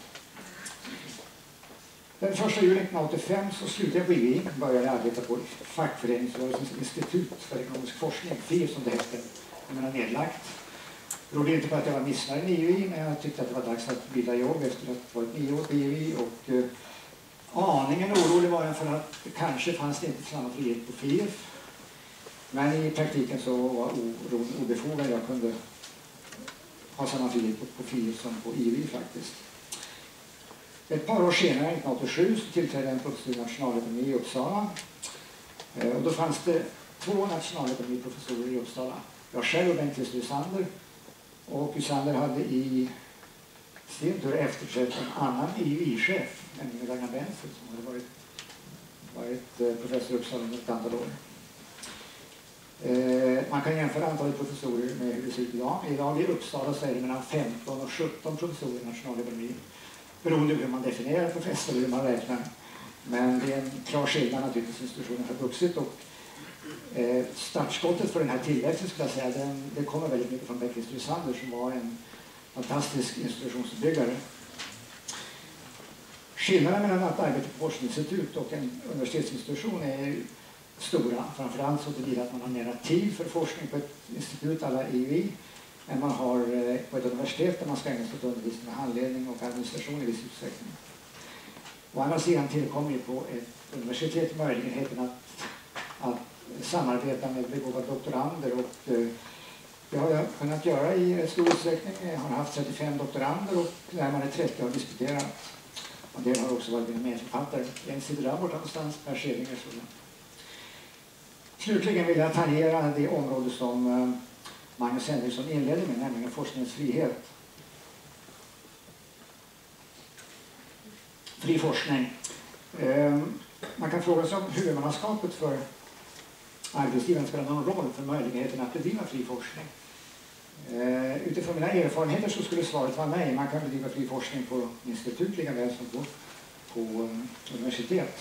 Den första juli nittonhundraåttiofem så slutade jag på I U I och började arbeta på Fackföreningsrörelsens institut för ekonomisk forskning, F I F som det hette, men har nedlagt. Det berodde inte på att jag var missnöjd med I U I, men jag tyckte att det var dags att byta jobb efter att ha varit nio år på I U I. Och eh, aningen orolig var jag för att det kanske fanns det inte samma frihet på F I F. Men i praktiken så var oron obefogad. Jag kunde ha samma frihet på, på F I F som på I U I faktiskt. Ett par år senare, nittonhundraåttiosju, så tillträdde en professor i nationalekonomi i Uppsala. Eh, och då fanns det två nationalekonomiprofessorer i Uppsala. Jag själv och Bengt Lysander. Och Lysander hade i sin tur efterträtt en annan I U I-chef, nämligen Ragnar Benzel, som hade varit, varit professor i Uppsala under ett antal år. Eh, man kan jämföra antalet professorer med hur det ser ut idag. Idag i Uppsala så är det mellan femton och sjutton professorer i nationalekonomi. Beroende på hur man definierar professor och hur man räknar. Men det är en klar skillnad naturligtvis. Institutionen har vuxit och eh, startskottet för den här tillväxten skulle jag säga, den, det kommer väldigt mycket från Bengt Lysander som var en fantastisk institutionsbyggare. Skillnaden mellan att arbeta på forskningsinstitut och en universitetsinstitution är stora. Framförallt så betyder att man har mera tid för forskning på ett institut alla I U I än man har på ett universitet där man ska ägna sig åt undervisning, handledning och administration i viss utsträckning. Å andra sidan tillkommer ju på ett universitet möjligheten att, att samarbeta med begåvade doktorander och eh, det har jag kunnat göra i stor utsträckning. Jag har haft trettiofem doktorander och närmare trettio har disputerat. Och det har också varit mina medförfattare. En sitter där borta någonstans, Per Schillinger. Slutligen vill jag tangera det område som Magnus Henriksson inledde med, nämligen forskningens frihet. Fri forskning. Man kan fråga sig om huvudmannaskapet för arbetsgivaren spelar någon roll för möjligheten att bedriva fri forskning. Utifrån mina erfarenheter så skulle svaret vara nej. Man kan bedriva fri forskning på institut lika väl som på, på universitet.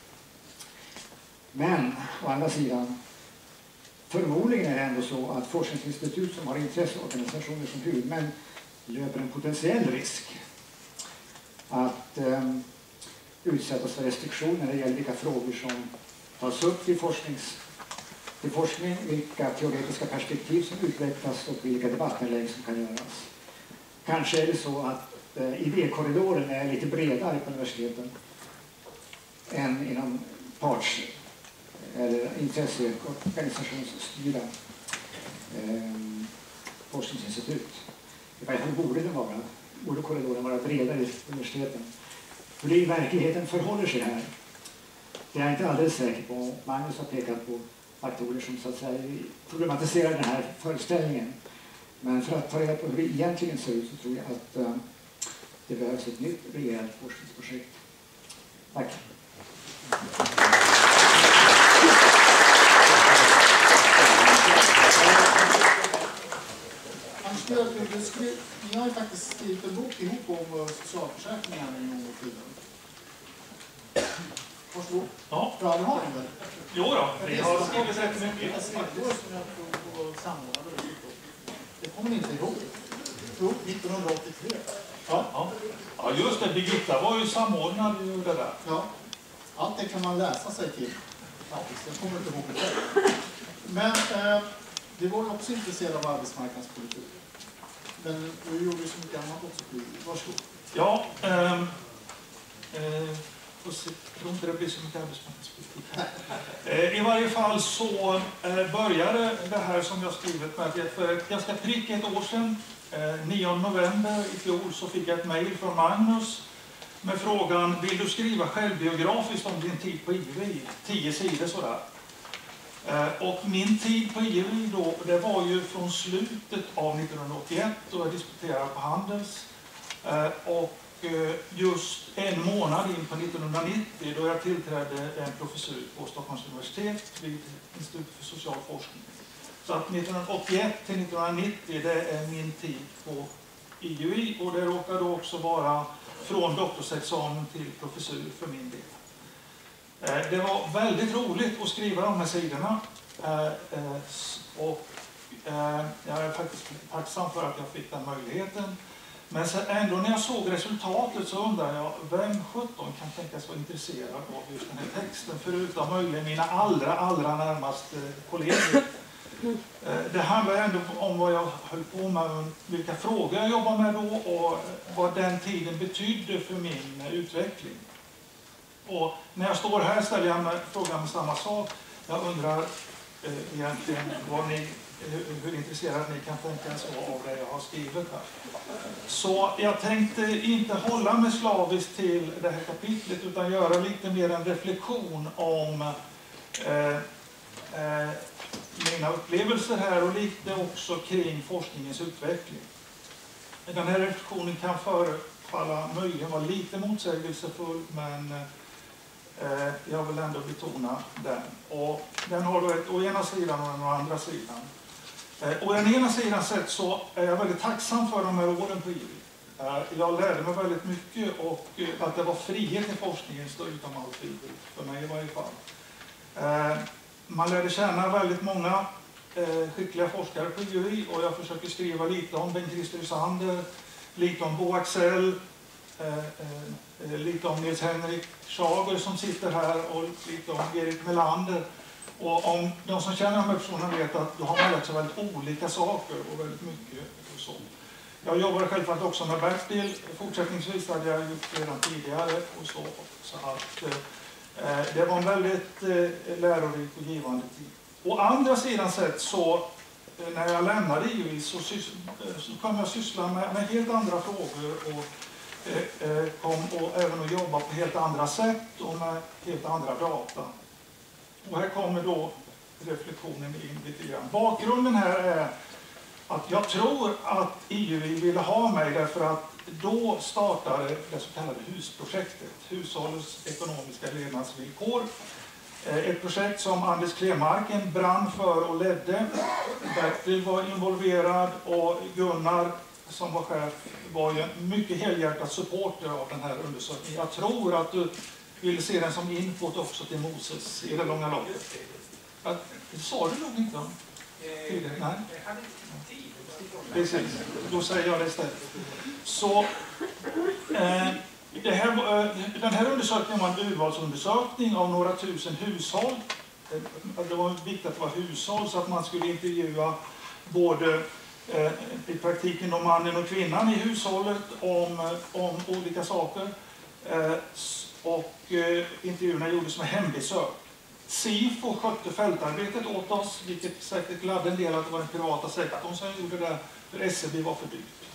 Men å andra sidan, förmodligen är det ändå så att forskningsinstitut som har intresseorganisationer som huvudmän löper en potentiell risk att eh, utsättas för restriktioner när det gäller vilka frågor som tas upp i, forsknings, i forskning, vilka teoretiska perspektiv som utvecklas och vilka debattinlägg som kan göras. Kanske är det så att eh, idékorridoren är lite bredare på universiteten än inom parts- eller intresseorganisationsstyrda eh, forskningsinstitut. I varje fall borde den vara, borde korridoren vara bredare i universiteten. Hur det i verkligheten förhåller sig här, det är jag inte alldeles säker på. Magnus har pekat på faktorer som så att säga problematiserar den här föreställningen. Men för att ta reda på hur det egentligen ser ut så tror jag att uh, det behövs ett nytt rejält forskningsprojekt. Tack. Anders Björklund, ni har ju faktiskt skrivit en bok ihop om socialförsäkringarna en gång i tiden. Varsågod. Ja. För alla har den väl? Jo då, vi har skrivit rätt mycket. Ett skrivbord som jag tror på samordnade. Det kommer ni inte ihåg. Jo, nittonhundraåttiotre. Ja, ja. Ja, just det. Birgitta var ju samordnad i det där. Ja, allt det kan man läsa sig till. Faktiskt, jag kommer inte ihåg det själv. Men eh, det var ju också intresserad av arbetsmarknadspolitik. Men du gjorde ju så mycket annat också. Varsågod. Ja, ehm, eh, jag tror inte det blir så mycket arbetsmarknadspolitik här. Eh, I varje fall så eh, började det här som jag skrivit med att för ett ganska prick ett år sedan, eh, nionde november i fjol, så fick jag ett mejl från Magnus med frågan: vill du skriva självbiografiskt om din tid på I V I? Tio sidor sådär. Eh, och min tid på I V I då, det var ju från slutet av nittonhundraåttioett då jag disputerade på Handels. Eh, och eh, just en månad in på nittonhundranittio då jag tillträdde en professur på Stockholms universitet vid Institutet för social forskning. Så att nittonhundraåttioett till nittonhundranittio det är min tid på I V I, och det råkar då också vara från doktorsexamen till professur för min del. Det var väldigt roligt att skriva de här sidorna, och jag är faktiskt tacksam för att jag fick den möjligheten. Men ändå när jag såg resultatet så undrar jag, vem sjutton kan tänkas vara intresserad av just den här texten, förutom möjligen mina allra, allra närmaste kollegor. Det handlar ändå om vad jag höll på med, vilka frågor jag jobbar med då och vad den tiden betydde för min utveckling. Och när jag står här ställer jag mig frågan med samma sak. Jag undrar eh, egentligen vad ni, hur, hur intresserade ni kan tänkas vara av det jag har skrivit här. Så jag tänkte inte hålla mig slaviskt till det här kapitlet utan göra lite mer en reflektion om eh, eh, mina upplevelser här och lite också kring forskningens utveckling. Den här reflektionen kan förefalla möjligen vara lite motsägelsefull, men eh, jag vill ändå betona den. Och den har då ett å ena sidan och en å andra sidan. Eh, å den ena sidan sett så är jag väldigt tacksam för de här åren på I V I. Eh, jag lärde mig väldigt mycket, och eh, att det var frihet i forskningen står utom allt tvivel, för mig i varje fall. Eh, Man lärde känna väldigt många eh, skickliga forskare på I V I, och jag försöker skriva lite om Bengt-Christer Ysander, lite om Bo Axel, eh, eh, lite om Nils-Henrik Schager som sitter här och lite om Erik Melander. Och om de som känner de här personerna vet att då har man lärt sig väldigt olika saker och väldigt mycket och så. Jag jobbar självfallet också med Bertil. Fortsättningsvis hade jag gjort redan tidigare och så. Så att eh, det var en väldigt eh, lärorik och givande tid. Å andra sidan sett så eh, när jag lämnade I V I så, så kom jag syssla med, med helt andra frågor och eh, eh, kom och även att jobba på helt andra sätt och med helt andra data. Och här kommer då reflektionen in lite grann. Bakgrunden här är att jag tror att I V I ville ha mig därför att då startade det så kallade husprojektet, Hushållets ekonomiska levnadsvillkor. Ett projekt som Anders Klemarken brann för och ledde. Bertil var involverad och Gunnar som var chef var ju en mycket helhjärtad supporter av den här undersökningen. Jag tror att du vill se den som input också till Moses i det långa loppet. Det sa du nog inte om tidigare? Nej. Precis, då säger jag det istället. Så eh, det här, eh, den här undersökningen var en urvalsundersökning av några tusen hushåll. Det var viktigt att det var hushåll så att man skulle intervjua både eh, i praktiken då mannen och kvinnan i hushållet om, om olika saker. Eh, och eh, intervjuerna gjordes med hembesök. SIFO skötte fältarbetet åt oss, vilket säkert gladde en del att det var den privata sektorn som gjorde det, för S E B var för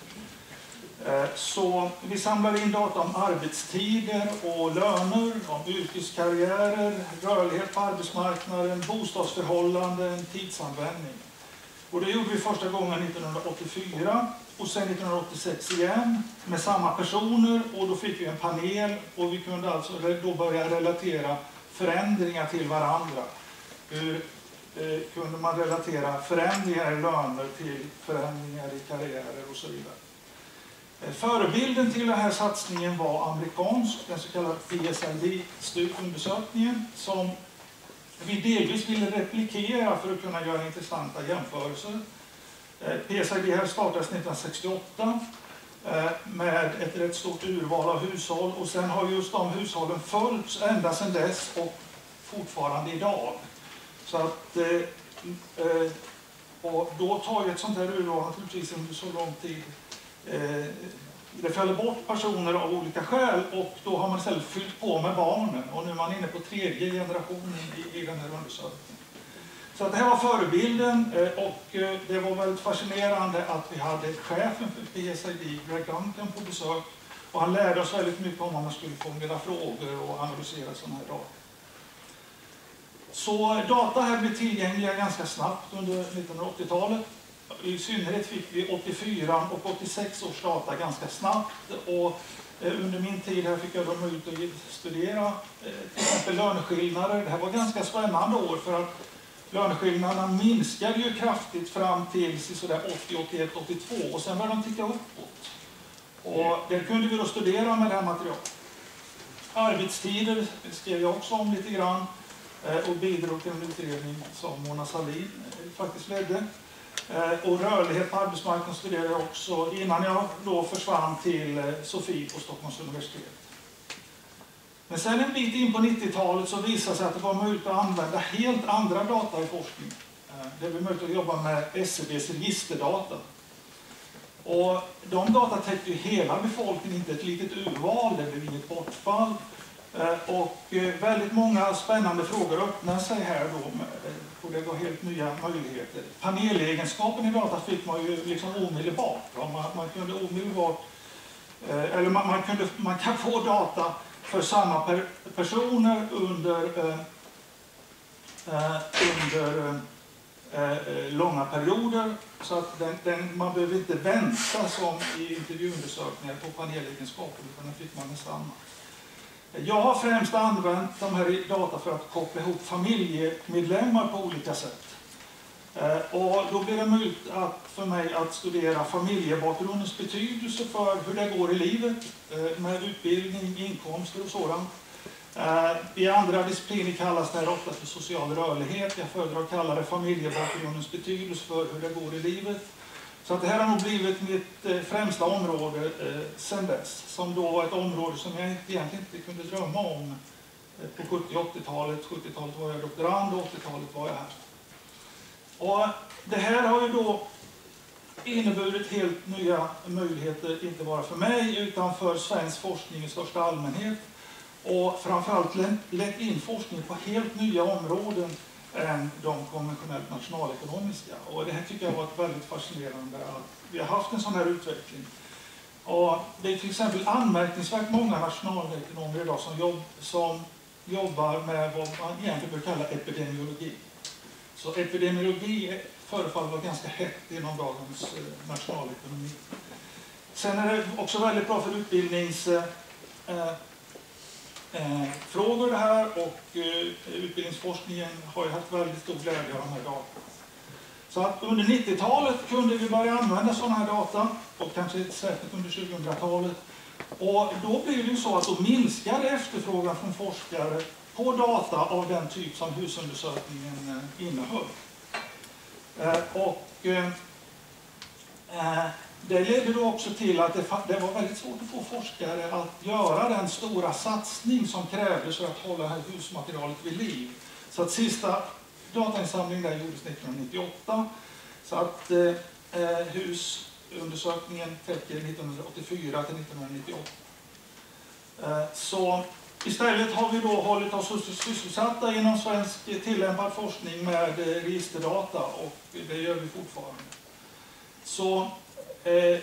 dyrt. Så vi samlade in data om arbetstider och löner, om yrkeskarriärer, rörlighet på arbetsmarknaden, bostadsförhållanden, tidsanvändning. Och det gjorde vi första gången nittonhundraåttiofyra och sen nittonhundraåttiosex igen med samma personer, och då fick vi en panel och vi kunde alltså då börja relatera förändringar till varandra. Hur eh, kunde man relatera förändringar i löner till förändringar i karriärer och så vidare. Förebilden till den här satsningen var amerikansk, den så kallade P S I D-undersökningen, som vi delvis ville replikera för att kunna göra intressanta jämförelser. P S I D här startades nittonhundrasextioåtta med ett rätt stort urval av hushåll, och sen har just de hushållen följts ända sedan dess och fortfarande idag. Så att, och då tar ju ett sånt här urval naturligtvis under så lång tid. Det fäller bort personer av olika skäl, och då har man istället fyllt på med barnen, och nu är man inne på tredje generationen i, i den här undersökningen. Så att det här var förebilden, och det var väldigt fascinerande att vi hade chefen för P S I D, Greg Duncan, på besök, och han lärde oss väldigt mycket om hur man skulle formulera frågor och analysera sådana här data. Så data här blev tillgängliga ganska snabbt under nittonhundraåttiotalet. I synnerhet fick vi åttiofyra och åttiosex års data ganska snabbt, och under min tid här fick jag då ut och studera till exempel löneskillnader. Det här var ganska spännande år, för att löneskillnaderna minskade ju kraftigt fram till sådär åttio, åttioett, åttiotvå, och sen började de ticka uppåt. Och det kunde vi då studera med det här materialet. Arbetstider skrev jag också om lite grann, och bidrog till en utredning som Mona Sahlin faktiskt ledde. Och rörlighet på arbetsmarknaden studerade jag också innan jag då försvann till Sofie på Stockholms universitet. Men sen en bit in på nittiotalet så visade sig att det var möjligt att använda helt andra data i forskning. Det var möjligt att jobba med S C B:s registerdata. Och de data täckte ju hela befolkningen, inte ett litet urval, det blev inget bortfall. Och väldigt många spännande frågor öppnar sig här då, och det var helt nya möjligheter. Panelegenskapen i data fick man ju liksom omedelbart. Man, man kunde omedelbart, eller man, man, kunde, man kan få data för samma per, personer under, eh, under eh, långa perioder, så att den, den, man behöver inte vänta som i intervjuundersökningar på panelegenskaper, utan den fick man detsamma. Jag har främst använt de här data för att koppla ihop familjemedlemmar på olika sätt. Och då blir det möjligt att, för mig att studera familjebakgrundens betydelse för hur det går i livet med utbildning, inkomster och sådant. I andra discipliner kallas det här ofta för social rörlighet. Jag föredrar att kalla det familjebakgrundens betydelse för hur det går i livet. Så att det här har nog blivit mitt främsta område eh, sedan dess, som då var ett område som jag egentligen inte kunde drömma om på sjuttio- och åttiotalet. sjuttiotalet var jag doktorand och åttiotalet var jag här. Och det här har ju då inneburit helt nya möjligheter, inte bara för mig utan för svensk forskning i största allmänhet. Och framförallt lett in forskning på helt nya områden än de konventionellt nationalekonomiska. Och det här tycker jag har varit väldigt fascinerande, att vi har haft en sån här utveckling. Och det är till exempel anmärkningsvärt många nationalekonomer idag som, jobb, som jobbar med vad man egentligen bör kalla epidemiologi. Så epidemiologi förefaller vara ganska hett inom dagens eh, nationalekonomi. Sen är det också väldigt bra för utbildnings... Eh, Eh, frågor det här, och eh, utbildningsforskningen har ju haft väldigt stor glädje av de här data. Så att under nittiotalet kunde vi börja använda sådana här data, och kanske särskilt under tjugohundratalet. Och då blir det ju så att då minskar efterfrågan från forskare på data av den typ som husundersökningen eh, innehöll. Eh, och eh, eh, Det ledde då också till att det, det var väldigt svårt att få forskare att göra den stora satsning som krävdes för att hålla det här husmaterialet vid liv. Så att sista datainsamlingen där gjordes nittonhundranittioåtta. Så att eh, husundersökningen täcker nittonhundraåttiofyra till nittonhundranittioåtta. Eh, så istället har vi då hållit oss sysselsatta inom svensk tillämpad forskning med registerdata, och det gör vi fortfarande. Så Eh,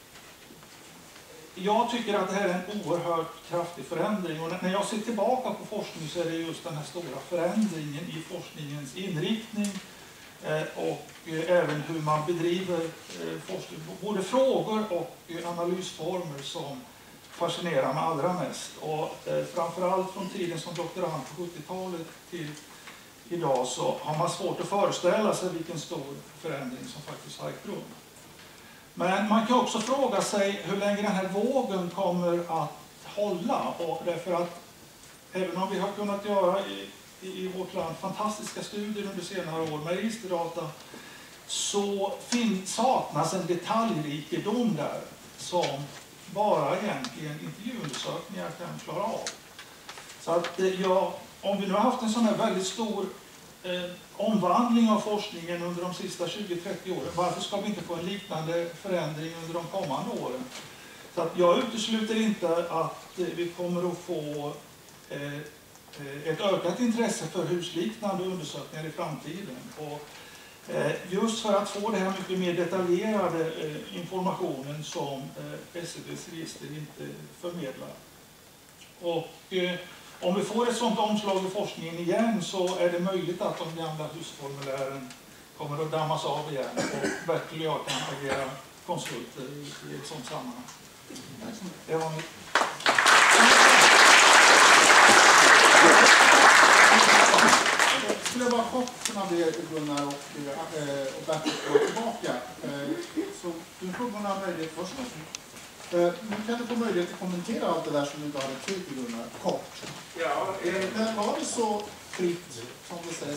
jag tycker att det här är en oerhört kraftig förändring, och när jag ser tillbaka på forskning så är det just den här stora förändringen i forskningens inriktning eh, och eh, även hur man bedriver eh, forskning, både frågor och eh, analysformer, som fascinerar mig allra mest. Och eh, framförallt från tiden som doktorand på sjuttiotalet till idag så har man svårt att föreställa sig vilken stor förändring som faktiskt har ägt rum. Men man kan också fråga sig hur länge den här vågen kommer att hålla. Och därför att även om vi har kunnat göra i, i, i vårt land fantastiska studier under senare år med registerdata, så fin, saknas en detaljrikedom där som bara egentligen intervjuundersökningar kan klara av. Så att ja, om vi nu har haft en sån här väldigt stor eh, omvandling av forskningen under de sista tjugo till trettio åren, varför ska vi inte få en liknande förändring under de kommande åren? Så att jag utesluter inte att vi kommer att få eh, ett ökat intresse för husliknande undersökningar i framtiden. Och eh, just för att få det här mycket mer detaljerade eh, informationen som eh, S C B:s register inte förmedlar. Och eh, om vi får ett sådant omslag i forskningen igen, så är det möjligt att de gamla husformulären kommer att dammas av igen och Bertil och jag kan agera konsulter i, i ett sådant sammanhang. Det var mitt. Jag skulle bara kort kunna be Gunnar och, äh, och Bertil gå tillbaka. Äh, så du får några möjlighet först. Äh, nu kan du få möjlighet att kommentera allt det där som du inte hade tid till, Gunnar, kort. Ja, äh, Men var det så fritt som det sägs,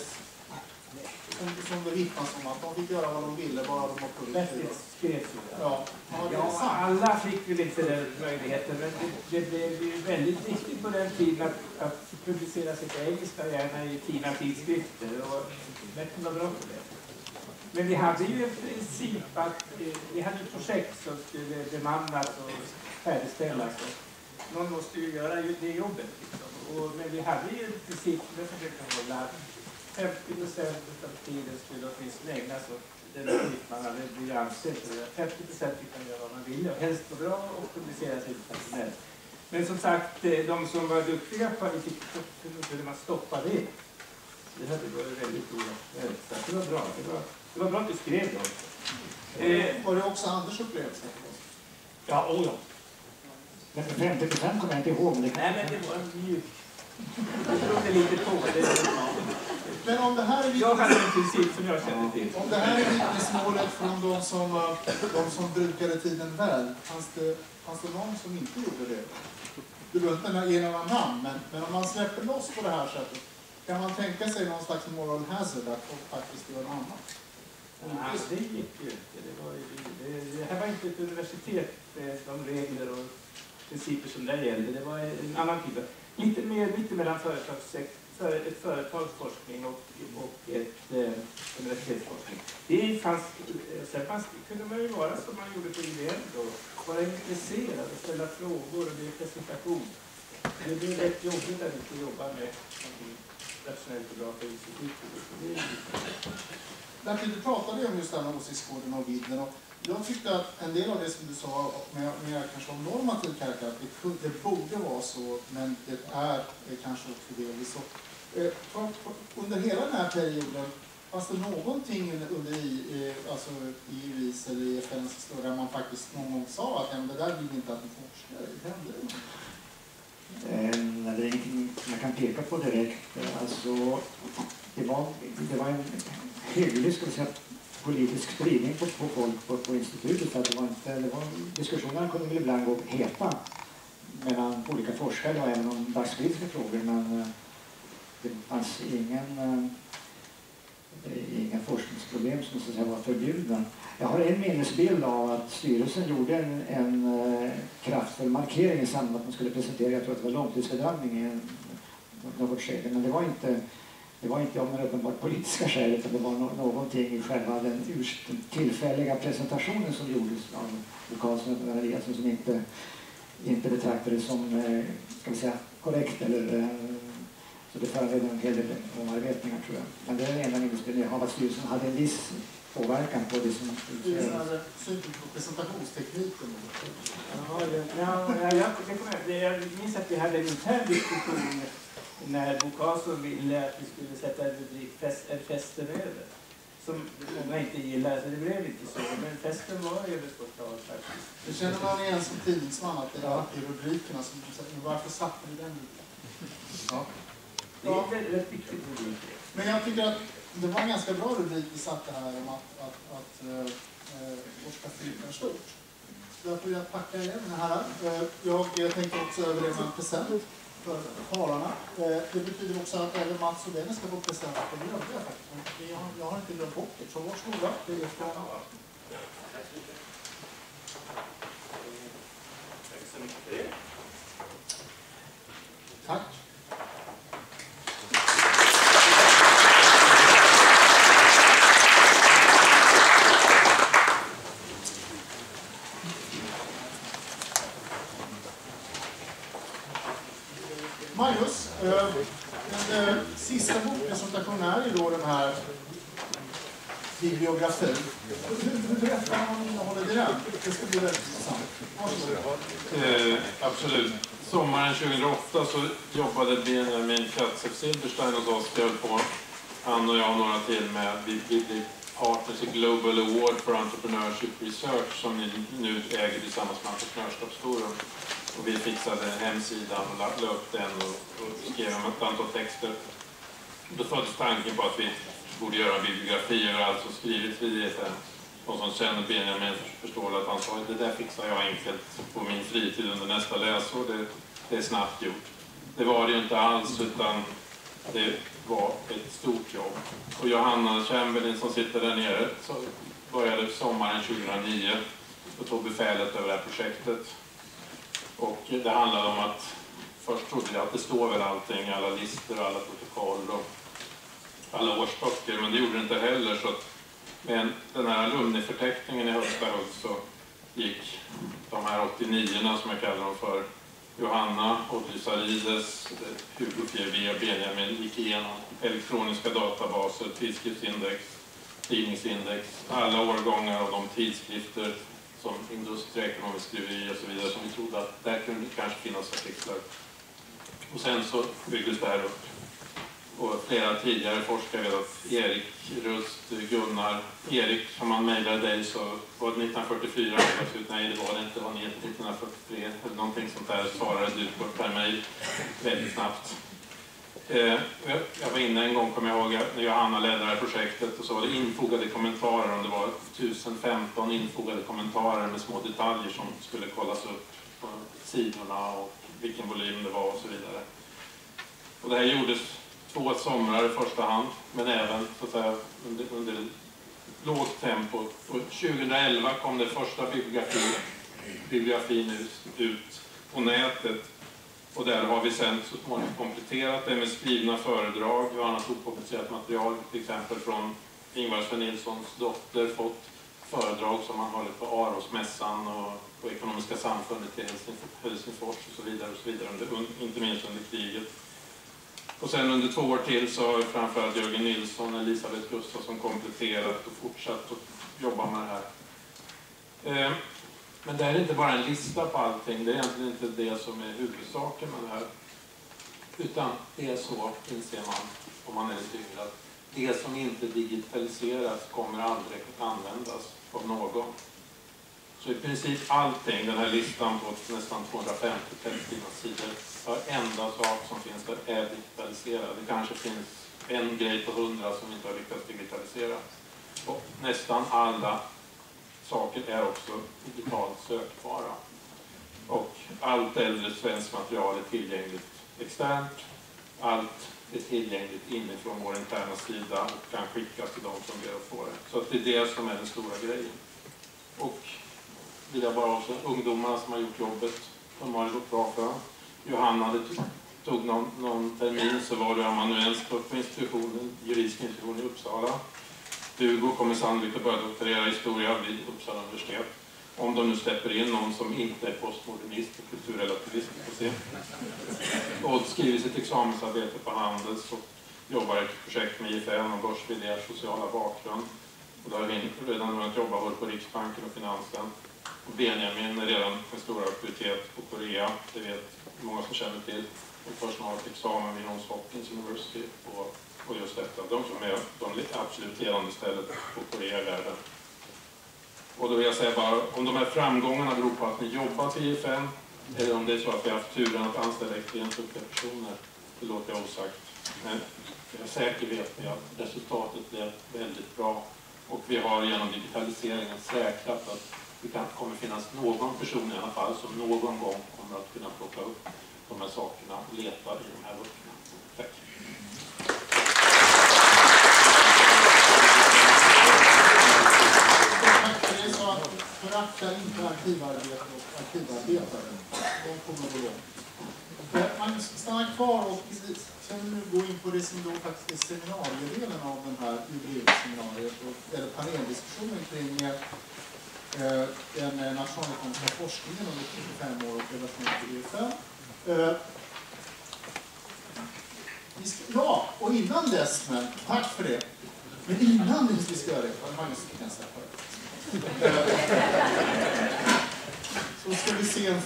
som, som det vittnas om, att de fick göra vad de ville, bara de var produktiva? Ja, ja, alla fick väl inte den möjligheten, men det, det blev ju väldigt viktigt på den tiden att, att publicera sig på engelska, gärna i fina tidskrifter, och Bertil var bra på det. Men vi hade ju en princip att eh, vi hade ett projekt som skulle bemannas och färdigställas. Och någon måste ju göra det jobbet. Liksom. Och, men vi hade ju en princip som vi försökte hålla. femtio procent av tiden skulle åtminstone ägnas åt den uppgift man hade blivit ansedd för. femtio procent fick man göra vad man ville och helst var bra och publicera sig internationellt. Men som sagt, de som var duktiga på det fick kunde man stoppa det. Det hade varit väldigt orätt. Det var bra. Det var, det var bra att du skrev det också. Eh, var det också Anders upplevelse? Ja, åh ja. Men femtio procent kommer jag inte ihåg. Nej, men det var mjukt. Jag trodde lite på det. Men om det här är jag hade en princip som jag kände till. Om det här är vittnesmålet från de som, de som brukade tiden väl, fanns det, fanns det någon som inte gjorde det? Du behöver inte ge några namn, men, men om man släpper loss på det här sättet, kan man tänka sig någon slags moral hazard att folk faktiskt gör något annat? Nej, det gick ju inte. Det, var ju, det, det här var inte ett universitet med de regler och principer som där gällde. Det var en annan typ. Lite mer mitt mellan företagssektorn. För ett företagsforskning och, och ett eh, universitetsforskning. Det fanns, sen fanns, kunde man ju vara som man gjorde på I B M då, vara intresserad och ställa frågor och det är presentation. Det blir rätt jobbigt att inte jobba med rationellt och bra på institutet. Bertil, du pratade ju om just den här åsiktskoden och vidden, och jag tyckte att en del av det som du sa med, med kanske om normativ karaktär, att det, det borde vara så, men det är det kanske också delvis så. Eh, för, för, under hela den här perioden, fanns det någonting under i, eh, alltså i U I's eller i F N:s historia där man faktiskt någon gång sa att ja, det där vill vi inte att ni forskar i? Hände det någonting? Eh, det är ingenting jag kan peka på direkt. Alltså, det var, det var en hygglig, ska vi säga, politisk spridning på, på folk på, på institutet. Att det var inte, det var, diskussionerna kunde väl ibland gå heta mellan olika forskare och även om dagspolitiska frågor, men det fanns ingen, äh, inga forskningsproblem som så att säga var förbjudna. Jag har en minnesbild av att styrelsen gjorde en, en äh, kraftfull markering i samband med att man skulle presentera, jag tror att det var långtidsbedömning i något skede, men det var inte Det var inte av några uppenbart politiska skäl, utan det var no någonting i själva den tillfälliga presentationen som gjordes av Karlsson och Eliasson som inte, inte betraktades som eh, ska vi säga, korrekt. Eller, eh, så det föranledde en hel del omarbetningar, tror jag. Men det är den enda minnesbilden av att styrelsen hade en viss påverkan på det som... Styrelsen hade synpunkt på presentationstekniken. Ja, det, ja, ja, jag, det, jag minns att vi hade en intern diskussion när Bo Karlsson ville att vi skulle sätta en rubrik fest, en festen över. Som många inte gillar, så det blev inte så. Men festen var överskottstal faktiskt. Det känner man igen som tidningsman att det är alltid rubrikerna som säger, varför satte ni den rubriken? Ja. Det är väldigt, väldigt viktigt rubrik. Men jag tycker att det var en ganska bra rubrik vi satte här om att, att, att uh, eh, forskarfrihet är stort. Därför vill jag tacka er, mina herrar. Eh, jag, jag tänkte också överlämna en present för talarna. Eh, det betyder också att även Mats och Dennis ska få present. Det glömde jag faktiskt. Men jag, jag har inte glömt bort det. Så varsågoda. Det är från alla. Tack så mycket för det. Tack. Magnus, eh, den eh, sista bokpresentationen är ju då den här bibliografin. Hur berättar man om innehållet i den? Det ska bli väldigt intressant. Eh, absolut. Sommaren tjugohundraåtta så jobbade Benjamin Katzev-Silberstein hos oss. Vi höll på, han och jag och några till med, vi, vi blev partners i Global Award for Entrepreneurship Research som ni nu äger tillsammans med Entreprenörskapsforum. Och vi fixade hemsidan och la upp den och, och skrev ett antal texter. Då föddes tanken på att vi borde göra en bibliografi över allt som skrivits vid I F N. Och som känner Benjamin förstår att han sa att det där fixar jag enkelt på min fritid under nästa läsår. Det, det är snabbt gjort. Det var det ju inte alls, utan det var ett stort jobb. Och Johanna Chamberlain som sitter där nere så började sommaren tjugohundranio och tog befälet över det här projektet. Och det handlade om att först trodde jag att det står väl allting, alla listor och alla protokoll och alla årsböcker, men det gjorde det inte heller. Så att med den här alumniförteckningen i Hultsberg så gick de här åttionio som jag kallar dem för, Johanna, Audrey Sarides, Hugo Fiervé och Benjamin gick igenom elektroniska databaser, tidskriftsindex, tidningsindex, alla årgångar av de tidskrifter som industriekonomisk skriveri och så vidare som vi trodde att där kunde kanske finnas artiklar. Och sen så byggdes det här upp. Och flera tidigare forskare vet att Erik Rust, Gunnar, Erik som man mejlade dig så var det nittonhundrafyrtiofyra, nej det var det inte, det var nittonhundrafyrtiotre eller någonting sånt där, svarade du på per mejl väldigt snabbt. Eh, jag var inne en gång, kommer jag ihåg, när Johanna ledde det här projektet och så var det infogade kommentarer, om det var tusen femton infogade kommentarer med små detaljer som skulle kollas upp på sidorna och vilken volym det var och så vidare. Och det här gjordes två somrar i första hand, men även så att säga, under, under lågt tempo. Och tjugohundraelva kom det första bibliografin, bibliografin ut på nätet. Och där har vi sen så småningom kompletterat det med skrivna föredrag och annat opublicerat material. Till exempel från Ingvar Sven Nilssons dotter fått föredrag som han hållit på Arosmässan och på Ekonomiska samfundet i Helsingfors och så vidare, och så vidare under, inte minst under kriget. Och sen under två år till så har framförallt Jörgen Nilsson och Elisabeth Gustafsson kompletterat och fortsatt att jobba med det här. Eh, men det är inte bara en lista på allting, det är egentligen inte det som är huvudsaken med det här. Utan det är så, inser man, om man är lite yngre, att det som inte digitaliseras kommer aldrig att användas av någon. Så i princip allting, den här listan på nästan tvåhundrafemtio sidor, varenda sak som finns där är digitaliserad. Det kanske finns en grej på hundra som inte har lyckats digitalisera. Och nästan alla saker är också digitalt sökbara. Och allt äldre svenskt material är tillgängligt externt. Allt är tillgängligt inifrån vår interna sida och kan skickas till de som ber att få det. Så att det är det som är den stora grejen. Och vill jag bara också, ungdomarna som har gjort jobbet, de har det gått bra för. Johanna det tog någon, någon termin så var det amanuensk på institutionen, juridiska institutionen i Uppsala. Hugo kommer sannolikt att börja doktorera historia vid Uppsala universitet. Om de nu släpper in någon som inte är postmodernist och kulturrelativist, får se. Och skriver sitt examensarbete på Handels och jobbar i ett projekt med I F N och börs-vd sociala bakgrund. Och då har vi redan börjat jobba både på Riksbanken och Finansen. Och Benjamin är redan en stor auktoritet på Korea, det vet många som känner till. Och först har ett examen vid Johns Hopkins University på, på just detta. De som är de absolut ledande stället på Korea i världen. Och då vill jag säga bara, om de här framgångarna beror på att ni jobbat i I F N eller om det är så att vi har haft turen att anställa extremt duktiga personer, det låter jag osagt. Men jag säkert vet ni att resultatet blev väldigt bra Och vi har genom digitaliseringen säkrat att det kan, kommer finnas någon person i alla fall som någon gång kommer att kunna plocka upp de här sakerna och leta i de här böckerna. Tack. Det är så att förakta inte arkivarbete och arkivarbetare. De kommer att gå långt. Man stannar kvar och kan nu gå in på det som då faktiskt är seminariedelen av den här jubileumsseminariet, eller paneldiskussionen kring eh, den nationalekonomiska forskningen under tjugofem år och relation till E F N. Eh, vi ska, ja, och innan dess, men tack för det. Men innan vi ska göra det, var det Magnus som kan säga för det. Så ska vi se en